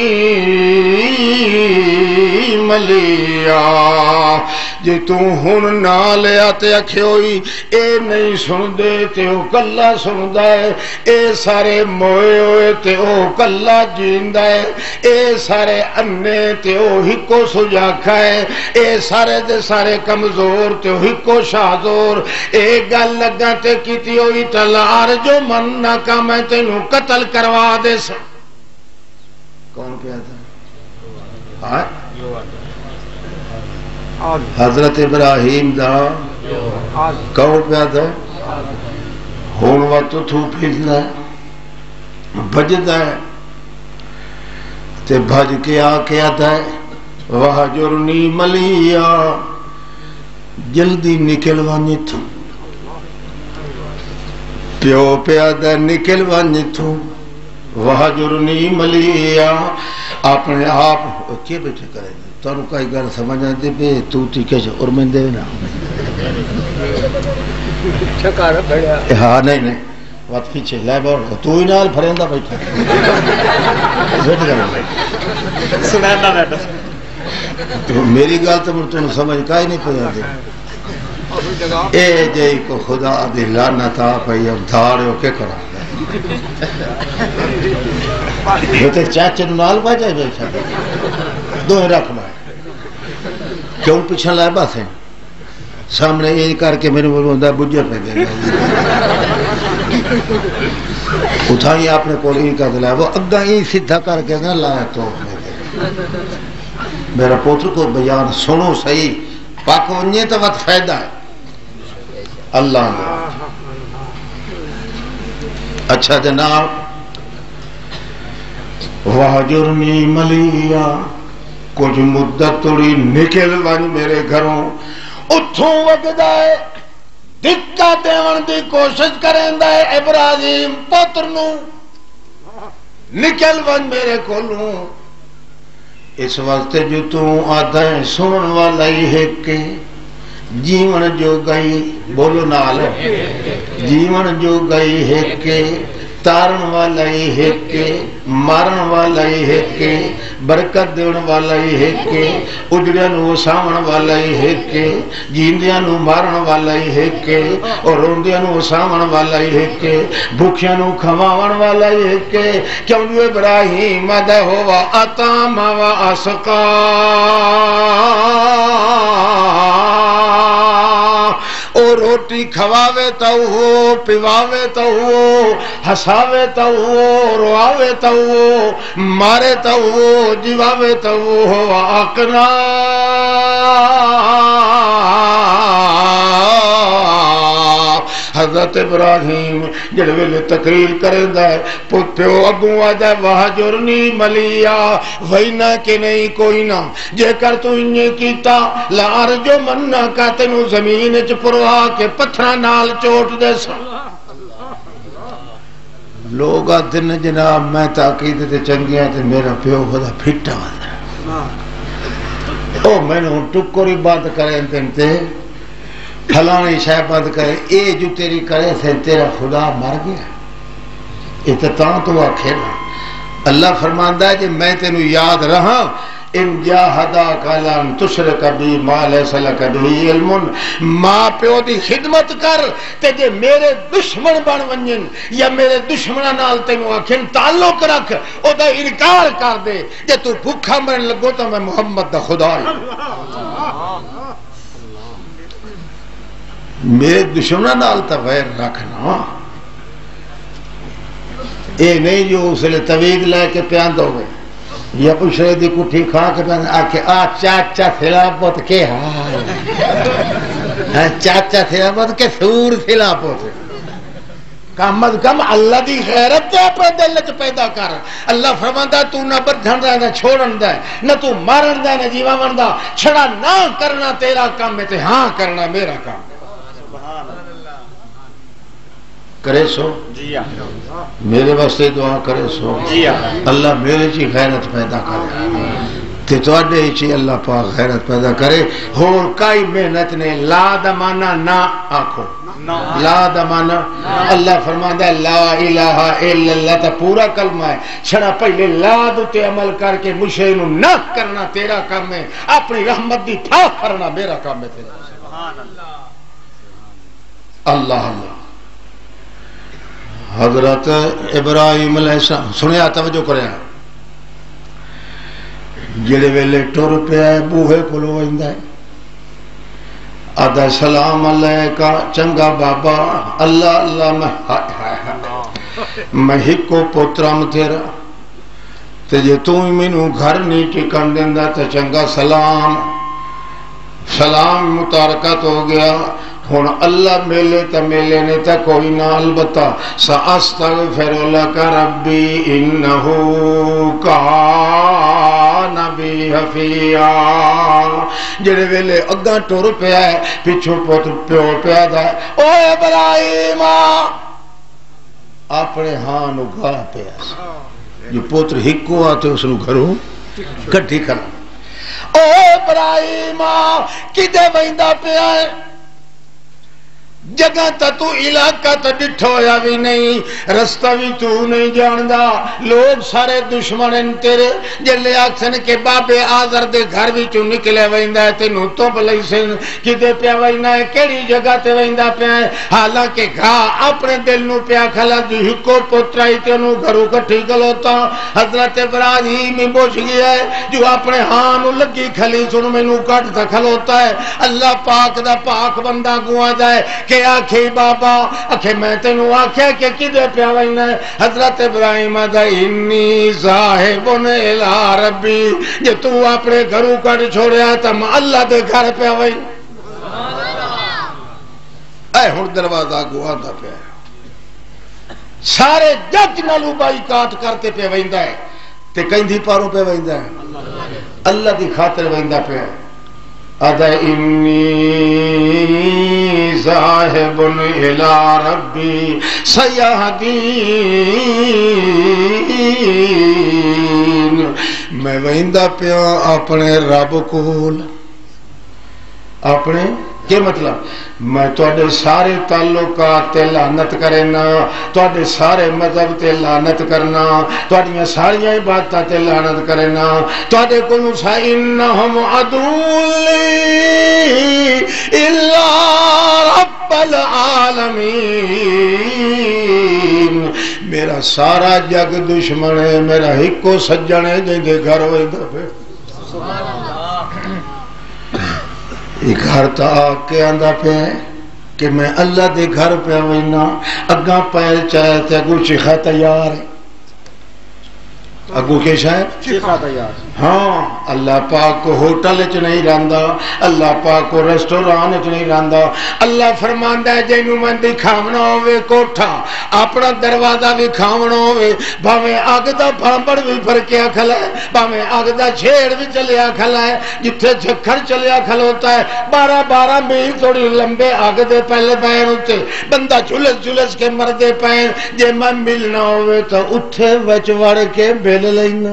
مَلِیًّا. جے تو ہن نہ لیا تے اکھے ہوئی اے نہیں سن دے تے او کلا سندا ہے، اے سارے موئے ہوئے تے او کلا جیندا ہے، اے سارے انے تے او ہکو سجاکھا ہے، اے سارے دے سارے کمزور تے او ہکو شاہزور. اے گل لگا تے کیتی ہوئی تلار جو مننا کا میں تینوں قتل کروا دے سا. کون پیا تھا؟ حضرت ابراہیم دا کون پیا تھا؟ ہون وقت تھو پھیلنا ہے بجدا ہے تے بھج کے آ کے آتا ہے وَحَجُرْنِي مَلِيًّا، جلدی نکل وانی تھو. پیو پیادہ نکل وانی تھو وَحَجُرْنِي مَلِيًّا. اپنے آپ کیا بیٹھے کرے تو انہوں کئی گل سمجھ آتے بے تو ٹھیکے چھو اور میں دے نا ہاں نہیں نہیں وقت پیچھے لائے بور تو ہی نال پھریندہ بیٹھا بیٹھ کرے سنینا بیٹھا میری گل تو مرتوں سمجھ کائی نہیں پہا دے اے جائی کو خدا دی لعنتا پہی اب دھاڑے ہو کے کرا جو تے چاچے نال باجائے بیٹھا دو ہی رکھنا ہے کیوں پیچھا لائے بات ہیں سامنے یہ کر کے میرے بولوں بجر پہ دے اٹھائی آپ نے کولی ہی کر دلایا وہ اگا ہی سدھا کر کے نہ لائے تو میرا پوتر کو بیان سنو صحیح پاک انہیں تو وقت فائدہ ہے اللہ نے. اچھا جناب وَحْجُرْنِي مَلِيًّا کچھ مدت تھوڑی نکل ون میرے گھروں اتھوں وگدا ہے دکا دیون دی کوشش کریں ہے ابراہیم پتر نو نکل ون میرے کولوں اس وقت جو تو آدھا ہے سنن والا ہی ہے کہ جیون جو گئی بولو نال جیون جو گئی ہے کہ تارن والا ہی ہے کہ مارن والا ہی ہے کہ برکت دیون والا ہی ہے کہ اجڑیاں نو وساون والا ہی ہے کہ جیندیاں نو مارن والا ہی ہے کہ اور روندیاں نو وساون والا ہی ہے کہ بھوکیاں نو کھواون والا ہی ہے کہ کیوں جو ابراہیم دا ہوا اطعم و اسقا او روٹی کھواوے تو ہو پیواوے تو ہو ہساوے تو ہو رواوے تو ہو مارے تو ہو جیواوے تو ہو آقنا حضرت ابراہیم جڑے ویلے تقریر کردا ہے پتیو اگوں آ جائے وحجرنی ملیا وینا کہ نہیں کوئی نہ جے کر تو انہیں کیتا لار جو مننا کا تینو زمین چ پروا کے پتھراں نال چوٹ دے سا لوگ آتے ہیں جناب میں تاکید تے چنگیاں تے میرا پیو خدا پھٹا ہوتا او میں نے ٹکری بند کریں تے پھلانی شاہ بند کرے اے جو تیری کرے سے تیرا خدا مر گیا اتتاں تو آکھے نا اللہ فرماندہ ہے کہ میں تینو یاد رہا ان جاہداک لن تشرک بی ما لیس لک بہ علم ماں پیو دی خدمت کر تے جے میرے دشمن بن ونجن یا میرے دشمناں نال تینو آکھن تعلق رکھ او دا انکار کر دے جے تو بھوکا مرن لگو تو میں محمد دا خدا ہوں میرے دشمنہ نال تا غیر رکھنا اے نہیں جو اس لئے طویل لے کے پیاند ہو گئے یا پوچھرے دی کٹھی کھا کے پیاند آکے آ چاچا تھلاپت کے ہاں چاچا تھلاپت کے سور تھلاپت کم از کم اللہ دی غیرت تے اپنے دل وچ پیدا کر اللہ فرماندا تو نہ بدھن دا نہ چھوڑن دا نہ تو مارن دا نہ جیواون دا چھڑا نہ کرنا تیرا کام ہے تے ہاں کرنا میرا کام کرے سو میرے واسطے دعا کرے سو اللہ میرے چی غیرت پیدا کرے تے تو اڈے چی اللہ پاک غیرت پیدا کرے اور کئی محنت نے لا دمانا نہ آکھو لا دمانا اللہ فرماندہ ہے لا الہ الا اللہ تا پورا کلمہ ہے چھڑا پہلے لا دوتے عمل کر کے مشہنو نہ کرنا تیرا کام ہے اپنی رحمت دی تھا کرنا میرا کام ہے تیرا اللہ اللہ حضرت ابراہیم علیہ السلام سنیا توجہ کرے ہیں جڑے ویلے ٹر پہ ہے بوہے کولو ویندا ہے آدھا سلام علیکہ چنگا بابا اللہ اللہ میں ہائے ہائے ہائے میں ہکو پوترام تیرا تے جے تو مینوں گھر نہیں ٹکن دیندا تے چنگا سلام سلام متارکت ہو گیا ہون اللہ ملے تا ملے نے تا کوئی نہ البتہ سأستغفر لک ربی انہو کان بی حفیٰ جڑے ویلے اگاں ٹور پیا ہے پچھو پوتر پیو پیا دا ہے او ابراہیم اپنے ہاں نگا پیا جو پوتر ہکو آتے اس نو گھروں کٹھی کرنا او ابراہیم کدے ویندا پیا ہے جگہ تا تو علاقہ تا ڈٹھو یا بھی نہیں رستہ بھی تو نہیں جاندہ لوگ سارے دشمنن تیرے جلے آکسن کے بابے آزر دے گھر بھی چو نکلے ویندہ ہے تینو تو بلائی سن کدے پیا ویندہ ہے کیڑی جگہ تے ویندہ پیا ہے حالانکہ گھا اپنے دل نو پیا کھلا جو ہکو پترائی تینو گھرو کٹھی گلوتا حضرت ابراہیم بوچھ گیا ہے جو اپنے ہانو لگی کھلی سن میں نو کٹ تا کھلوتا ہے اللہ پاک دا پاک بندہ گوا جائے کہ آکھے بابا آکھے میں تینو آکھے کہ کدے پیا وینا ہے حضرت ابراہیم دا انی صاحبن الہ ربی جے تو اپنے گھروں کٹ چھوڑیا تا میں اللہ دے گھر پیا وینا اے ہن دروازہ گوا دا پیا سارے جج نالو بائی کاٹ کرتے پیا ویندا ہے تے کہیں پاروں پہ ویندا ہے اللہ دی خاطر ویندا پہ ادا انی ذاہب الی ربی سیہدین میں ویندا پیا اپنے رب کول اپنے کیا مطلب میں تواڈے سارے تعلقات تے لعنت کرنا تواڈے سارے مذہب تے لعنت کرنا تواڈیاں ساریاں عبادتاں تے لعنت کرنا تواڈے کول انہم عدو الا رب العالمین میرا سارا جگ دشمن ہے میرا ہکو سجن ہے جے دے گھر ویندا پہ ایک گھر تا کے آندا پہ کہ میں اللہ دے گھر پہ وینا اگاں پیر چاہے تے اگو چیخا تیار ہے اگو کے شاید چیخا تیار ہاں اللہ پاک کو ہوٹل چ نہیں رہندا اللہ پاک کو ریسٹوران چ نہیں رہندا اللہ فرماندا ہے جینوں میں دکھاونا ہوے کوٹھا اپنا دروازہ بھی کھاونا ہوے بھاویں اگ دا بھانبڑ بھی پھرکیا کھلا ہے بھاویں اگ دا چھیڑ بھی چلیا کھلا ہے جتھے جھکھڑ چلیا کھلوتا ہے بارہ بارہ میل تھوڑی لمبے اگ دے پہلے پین اتے بندہ جھلس جھلس کے مردے پین جے میں ملنا ہوے تو اتھے وچ وڑ کے بیل لینا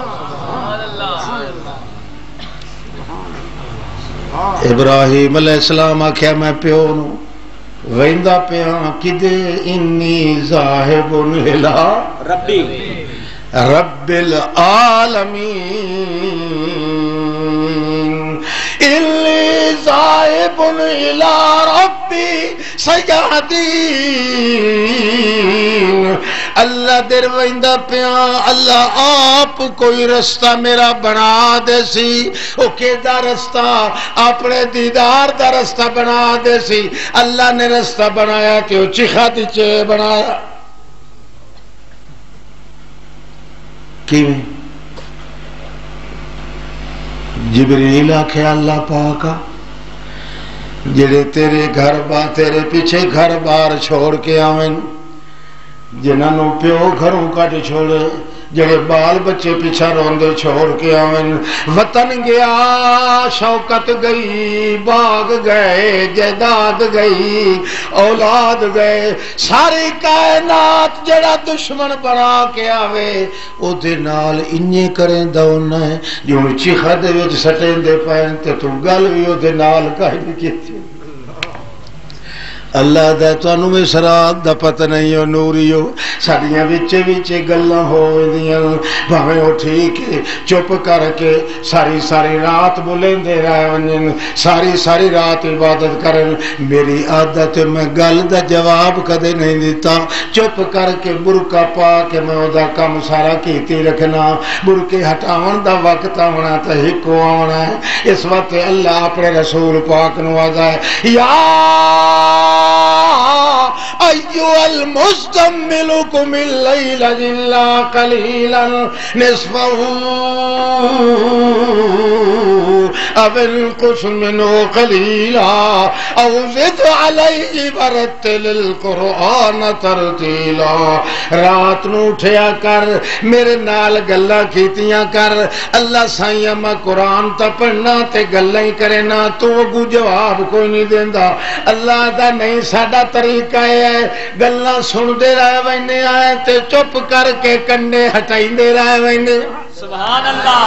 ابراہیم علیہ السلام آکھیا میں پیو نو ویندا پیا کدے انی ذاہب الی ربی رب العالمین انی ذاہب الی ربی سیہدین اللہ در ویندا پیا اللہ آپ کوئی رستہ میرا بنا دے سی او کیدا رستہ اپنے دیدار دا رستہ بنا دے سی اللہ نے رستہ بنایا کہ وہ چیخا دیچے بنایا کیویں جبریل آکھے اللہ پاکا جڑے تیرے گھر بار تیرے پیچھے گھر بار چھوڑ کے آویں جنہوں پیو گھروں کٹ چھوڑے جڑے بال بچے پیچھا روندے چھوڑ کے آویں وطن گیا شوکت گئی باغ گئے جائیداد گئی اولاد گئے ساری کائنات جڑا دشمن بنا کے آوے او دے نال انجے کریں دونا ہے جو چیخا دے وچ سٹیں دے پین تے تو گل بھی او دے نال کہیں کیتی اللہ دا تانوں میں سرات دا پتہ نہیں ہو نوریو ساڑیاں وچے وچے گلاں ہو دیاں بھاویں ہو ٹھیک ہے چپ کر کے ساری ساری رات بولیں دے رہے ونجن ساری ساری رات عبادت کرن میری عادت میں گل دا جواب کدے نہیں دیتا چپ کر کے برکا پا کے میں او دا کم سارا کیتی رکھنا برکے ہٹاون دا وقت آونا تا ہکو آونا ہے اس وقت اللہ اپنے رسول پاک نوازا ہے یا أيها المزمل قم الليل إلا قليلا نصفه أو انقص منه قليلا أو زد عليه ورتل القرآن ترتيلا رات نو اٹھیا کر میرے نال گلاں کیتیاں کر اللہ سائیں میں قرآن تا پڑھنا تے گلاں ہی کرنا تو اگو جواب کوئی نہیں دیندا اللہ دا نہیں ساڈا طریقہ ہے گلاں سن دے رہے وینے آئے تے چپ کر کے کنڈے ہٹائی دے رہے وینے سبحان اللہ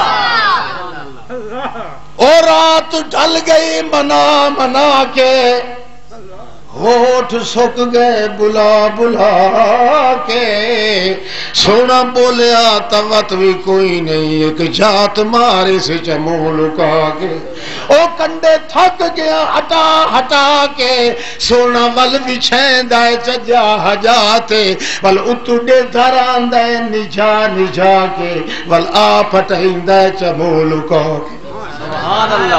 اور رات ڈھل گئی منا منا کے ہوٹھ سک گئے بلا بلا کے سونا بولیا توت بھی کوئی نہیں ایک جات ماری سے چمو لکا کے او کنڈے تھک گیا ہٹا ہٹا کے سونا ول بچھین دائے چجا ہجاتے ول اتڑے دھران دائے نجا نجا کے ول آپ ہٹائیں دائے چمو لکا کے سبحان اللہ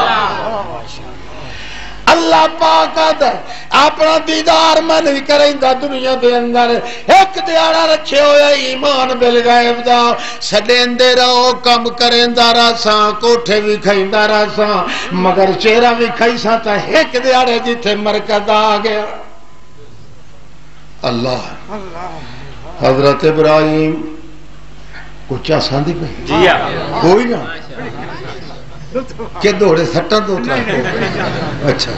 اللہ پاک اپنا دیدار میں نہیں کریں دا دنیا دے اندر ایک دیارہ رکھے ہویا ایمان بالغیب دا سدین دے رہو کم کریں دا راساں کوٹھے بھی کھائیں دا راساں مگر چہرہ بھی کھائی ساں تا ایک دیارہ جیتے مرکز آ گیا اللہ حضرت ابراہیم کچھ آسان دی پہ جی کوئی نہ کہ دوڑے سٹا دو اچھا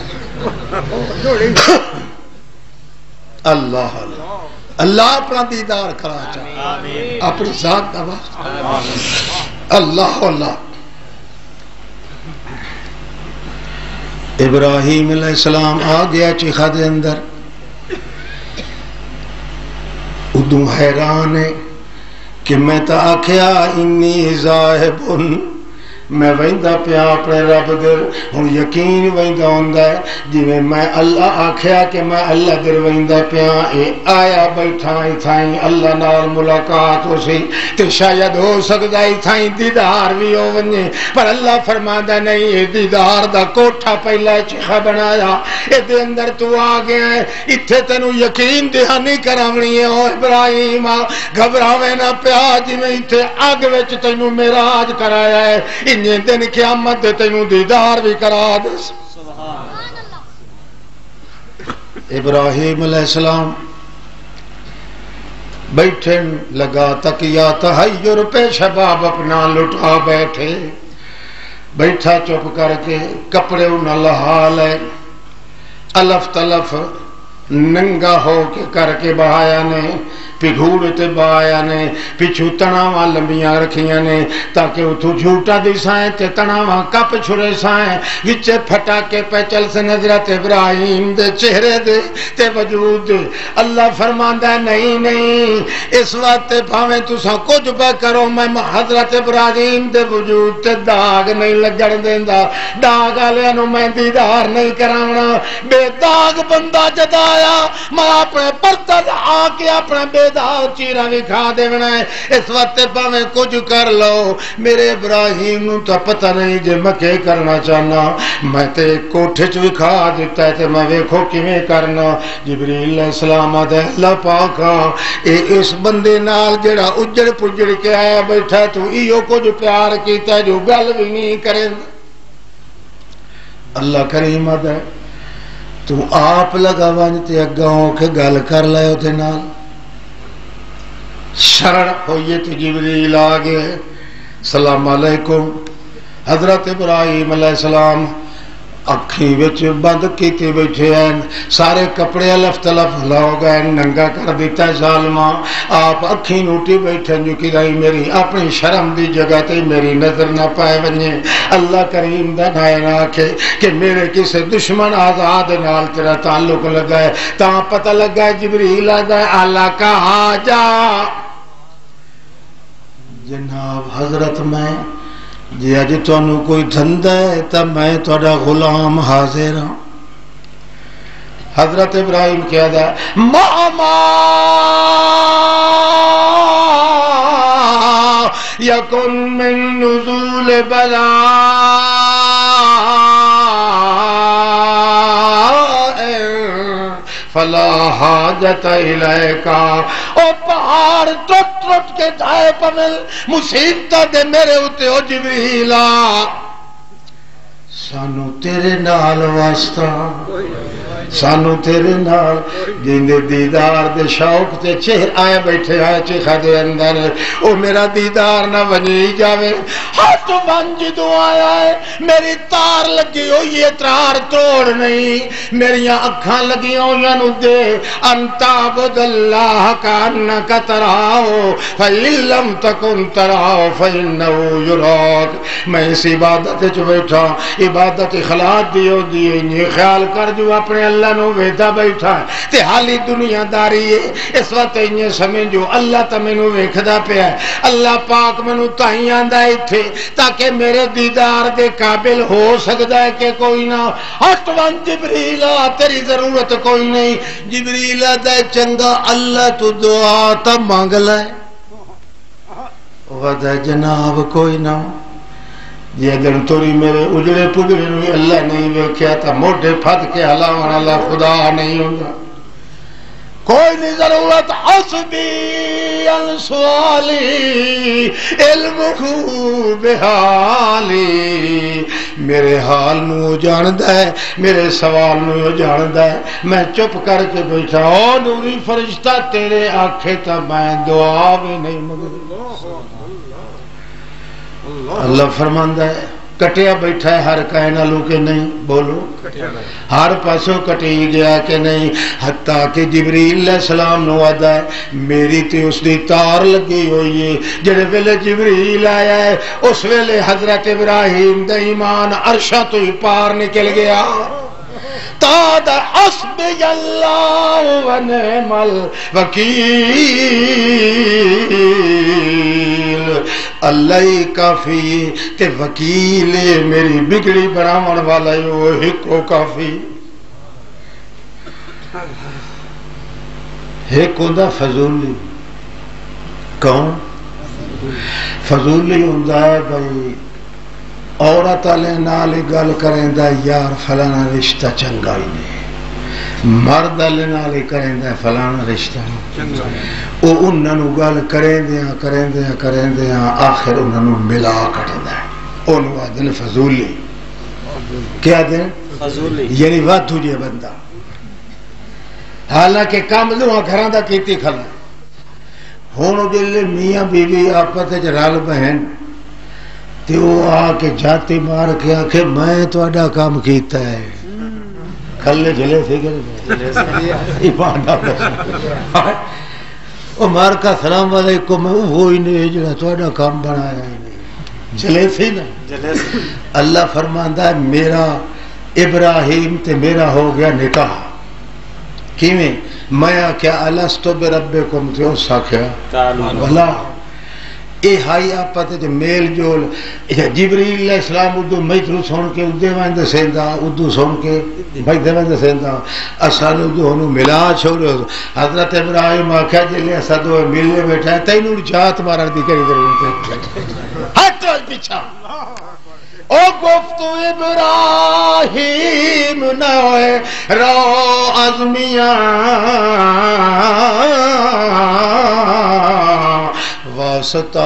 اللہ اللہ اللہ اپنا دیدار کرا چاہتا اپنی ذات کا واسطہ اللہ اللہ ابراہیم علیہ السلام آ گیا چیخا دے اندر ادو حیران ہے کہ میں تا آکھیا انی ذاہبن میں ویندہ پیا اپنے رب در ہوں یقین ویندہ ہوندہ ہے جی میں میں اللہ آکھیا کہ میں اللہ در ویندہ پیا اے آیا بیٹھائیں تھائیں اللہ نال ملاقات ہو سی تے شاید ہو سکتا ہی تھائیں دیدار بھی ہو ونجے پر اللہ فرماندہ نہیں یہ دیدار دا کوٹھا پہلا چیخا بنایا اے دے اندر تو آ گیا ہے اتھے تینو یقین دہانی کرامنی ہے او ابراہیم گھبراوے نہ پیا جی میں اتھے آگ وچ تینو میراج کرایا ہے انہیں دن قیامت دے تینوں دیدار بھی کرا دے ابراہیم علیہ السلام بیٹھے لگا تکیا تحیر پہ شباب اپنا لٹا بیٹھے بیٹھا چپ کر کے کپڑے انہا لحال ہے الف تلف ننگا ہو کے کر کے بہایا نے پگھوڑ تے بایا نے پچھو تناواں لمبیاں رکھیاں نے تاکہ اتھو جھوٹا دی سائیں تے تناواں کپ چھڑے سائیں وچے پھٹا کے پیچل سے نظرت ابراہیم دے چہرے دے تے وجود دے اللہ فرماندہ نہیں نہیں اس وقت پھاویں تساں کچھ پہ کرو میں حضرت ابراہیم دے وجود تے داغ نہیں لگڑ دیندہ داغ آلے انو میں دیدار نہیں کراؤنا بے داغ بندہ جدایا میں اپنے پرتل آکے اپنے بے داغ چیرہ بھی کھا دے بنائے اس وقت پاویں کچھ کر لو میرے ابراہیم نو تا پتہ نہیں جے میں کیا کرنا چاہنا میں تے کوٹھے چ بھی کھا دیتا ہے تے میں ویکھو کیویں کرنا جبریل علیہ السلام آدھے اللہ پاکا اے اس بندے نال جڑا اجڑ پجڑ کے آیا بیٹھا تو ایو کچھ پیار کیتا ہے جو گل بھی نہیں کرے اللہ کریم آدھے تو آپ لگا وانتے اگاؤں کے گل کر لائے ہوتے نال شرر ہوئیے تو جبریل آگے سلام علیکم حضرت ابراہیم علیہ السلام اکھیں وچ بند کیتے بیٹھے ہیں سارے کپڑے الف تلف لاؤ گئے ننگا کر دیتا ہے ظالمہ آپ اکھیں نوٹی بیٹھے جو کہ رہی میری اپنی شرم دی جگہ تے میری نظر نہ پائے بنیے اللہ کریم دا نائے نہ آکھے کہ میرے کسے دشمن آزاد نال تیرا تعلق لگا ہے تاں پتہ لگا ہے جبریل آدھا ہے اللہ کہا جا جناب حضرت میں جی اج تانوں کوئی دھندا ہے تے میں تہاڈا غلام حاضر ہاں حضرت ابراہیم کہہ دا ماما یکن من نزول بلا فلا حاجت الیکا او پہاڑ ٹوٹ ٹوٹ کے جائے پمل مصیبتہ دے میرے ہوتے ہو جبریلا سانو تیرے نال واسطہ سانو تیرے نال جیندے دیدار دے شوق تے چہر آئے بیٹھے آئے چیخا دے اندر او میرا دیدار نہ ونی جاوے ہاتھ بنج دو آیا ہے میری تار لگی ہو یہ ترار توڑ نہیں میریاں اکھاں لگی ہو یا نو دے انتا عبد اللہ کا انکا تراؤ فَإِن لَمْ تَكُنْ تَرَاؤ فَإِنَّهُ يُرَاكَ میں اس عبادت جو بیٹھا عبادت اخلاص دیو دیئے یہ خیال کر جو اپنے اللہ نو ویدہ بیٹھا ہے تے حالی دنیا داری ہے اس وقت انہیں سمجھو اللہ تا میں نو ویکھدا پہ ہے اللہ پاک میں نو تاہی آندہ ہے تھے تاکہ میرے دیدار دے قابل ہو سکتا ہے کہ کوئی نہ ہٹ وان جبریلہ تیری ضرورت کوئی نہیں جبریلہ دے چنگا اللہ تو دعا تا مانگ لائے وعدہ جناب کوئی نہ یہ دن توری میرے اجڑے پجڑے نوی اللہ نہیں ویکھیا تھا موٹے پھت کے حلاوان اللہ خدا نہیں ہوگا کوئی نہیں ضرورت حسبی انسوالی علم خوب حالی میرے حال نو جاندہ ہے میرے سوال نو جاندہ ہے میں چپ کر کے بیٹھا او نوری فرشتہ تیرے آنکھیں تا میں دعا بھی نہیں مگر اللہ فرماندا ہے کٹیا بیٹھا ہے ہر کائنالو کہ نہیں؟ بولو ہر پاسوں کٹی گیا کہ نہیں؟ حتیٰ کہ جبریل علیہ السلام نو آدا ہے میری تے اس دی تار لگی ہوئی ہے جڑے ویلے جبریل آیا ہے اس ویلے حضرت ابراہیم دا ایمان عرشاں تو ہی پار نکل گیا تاد حسبی اللہ و نعم الوکیل اللہ ہی کافی تے وکیل میری بگڑی بناون والا وہ ہکو کافی ایک ہوندا فضولی کون فضولی ہوندا ہے بھائی عورت والے نال گل کریندا یار فلانا رشتہ چنگا ہی نہیں مرد والے نال کریندا فلانا رشتہ چنگا او انہاں نو گل کریندیاں کریندیاں کریندیاں آخر انہاں نو ملا کٹدا ہے اونوں آدن فضولی کیا دن فضولی یعنی وادھو جے بندہ حالانکہ کام دوہاں گھراں دا کیتی کھلا ہن جلے میاں بیوی آپس وچ رل بہن تے وہ آ کے جاتی مار کے آکھے میں تہاڈا کام کیتا ہے کھلے جلے تھے کہ ایمان او مار کا سلام علیکم وہی نہیں جڑا تہاڈا کام بنایا ہے چلے تھے نا اللہ فرماندا ہے میرا ابراہیم تے میرا ہو گیا نکاح کیویں میں آکھیا الستو بربکم تے اس آکھیا بھلا اے ہائی آپا تے میل جول جبریل علیہ السلام ادو میترو سن کے ادے ویندے سیندا ادو سن کے بھائی ویندے سیندا اساں ادو ہن ملا چھوڑو حضرت ابراہیم آکھیا جلے اساں دو ملے بیٹھا تینوں جات مارن دی کری ضرورت ہے ہٹ پیچھے او گفتو ابراہیم نہ ہوئے رو ازمیاں واسطہ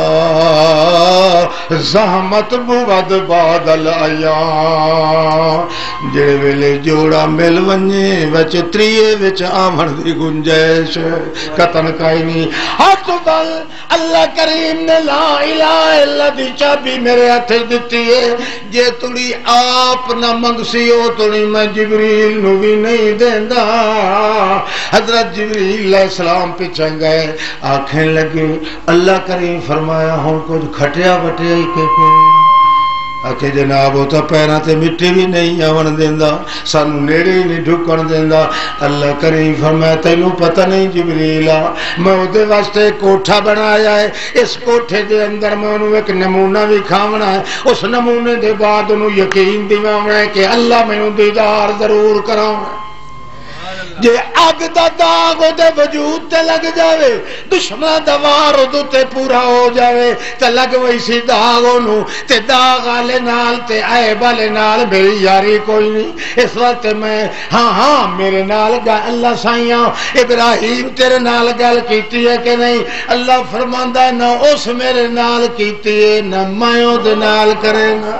زحمت بود بادل ایام جڑے ویلے جوڑا مل ونجے وچ تریے وچ آمن دی گنجائش قطن کائی نہیں ہاتھ بل اللہ کریم نے لا الہ الا دی چابی میرے ہاتھ دتی ہے جے تڑی آپ نہ منگسی ہو تڑی میں جبریل نو بھی نہیں دیندا حضرت جبریل علیہ السلام پیچھے گئے آنکھیں لگی اللہ کریم فرمایا ہوں کچھ کھٹیا بٹیا ہی کہ کوئی آکھے جناب ہوتا پیرا تے مٹی بھی نہیں آون دیندا سانو نیڑے ہی نہیں ڈھکن دیندا اللہ کریم فرمایا تینوں پتہ نہیں جبریلا میں اودے واسطے کوٹھا بنایا ہے اس کوٹھے دے اندر میں انہوں ایک نمونہ بھی کھاونا ہے اس نمونے دے بعد انہوں یقین دیوانا ہے کہ اللہ میں انہوں دیدار ضرور کراؤں جے اگ دا داغ دے وجود تے لگ جاوے دشمن دا وار دو تے پورا ہو جاوے تے لگ وہی سی داغوں نو تے داغ والے نال تے عیب والے نال میری یاری کوئی نہیں اس وقت میں ہاں ہاں میرے نال گا اللہ سائیاں ابراہیم تیرے نال گل کیتی ہے کہ نہیں اللہ فرماندا ہے نہ اس میرے نال کیتی ہے نہ میں او دے نال کرے گا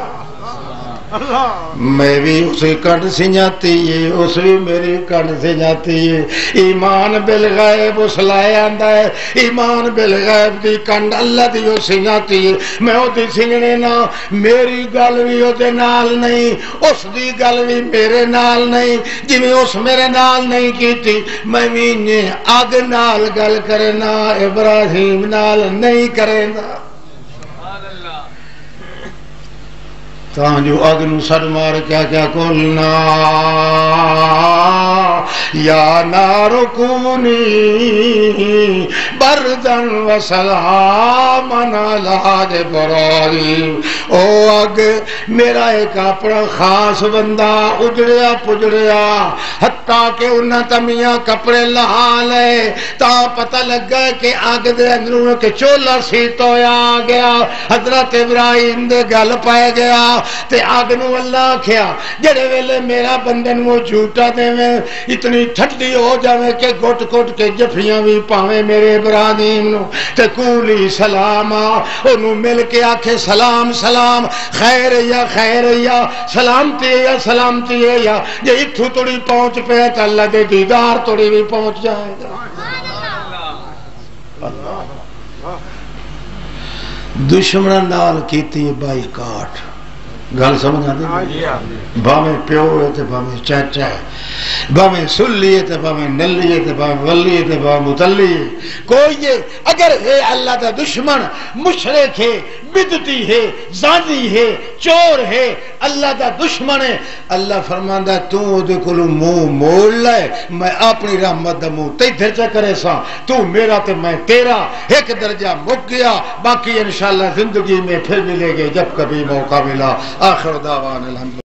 میں بھی اسے کنڈ سے جاتی ہے اس بھی میری کنڈ سے جاتی ہے ایمان بالغیب اس لائے آندہ ہے ایمان بالغیب دی کنڈ اللہ دی اسے جاتی ہے میں او دی سنگنے نا میری گل بھی او دے نال نہیں اس دی گل بھی میرے نال نہیں جی میں اس میرے نال نہیں کیتی میں بھی انہیں آگ نال گل کرنا ابراہیم نال نہیں کرنا تاں جو اگنو سر مار کیا کیا کولنا یا نارو کونی بردن و سلامن علی ابراہیم او اگ میرا ایک اپنا خاص بندہ اجڑیا پجڑیا حتیٰ کہ انہاں تمیاں کپڑے لہا لے تا پتہ لگا کہ آگ دے اندروں کے چولا سی تو آ گیا حضرت ابراہیم دے گل پائے گیا تے آگنو اللہ کھیا جڑے ویلے میرا بندن وہ جھوٹا دے میں اتنی ٹھٹی ہو جاوے کہ گھٹ گھٹ کے جفیاں بھی پاویں میرے ابراہیم نو تے کولی سلاما انہوں مل کے آکھے سلام سلام خیر یا خیر یا سلامتی یا سلامتی یا یہ اتھو توڑی پہنچ پہ تو اللہ دے دیدار توڑی بھی پہنچ جائے گا دشمن نال کیتی بائی کاٹ گل سمجھ آتی باویں پیو ہے تے باویں چاچا ہے باویں سلی ہے تے باویں نلی ہے تے باویں ولی ہے تے باویں متلی ہے کوئی یہ اگر ہے اللہ دا دشمن مشرک ہے بدعتی ہے زانی ہے چور ہے اللہ دا دشمن ہے اللہ فرماندا تو اودے کولوں منہ موڑ لے میں اپنی رحمت دا منہ تیتھے چا کرے سا تو میرا تے میں تیرا ایک درجہ مک گیا باقی انشاءاللہ زندگی میں پھر ملے گے جب کبھی موقع ملا آخر دعوان الحمد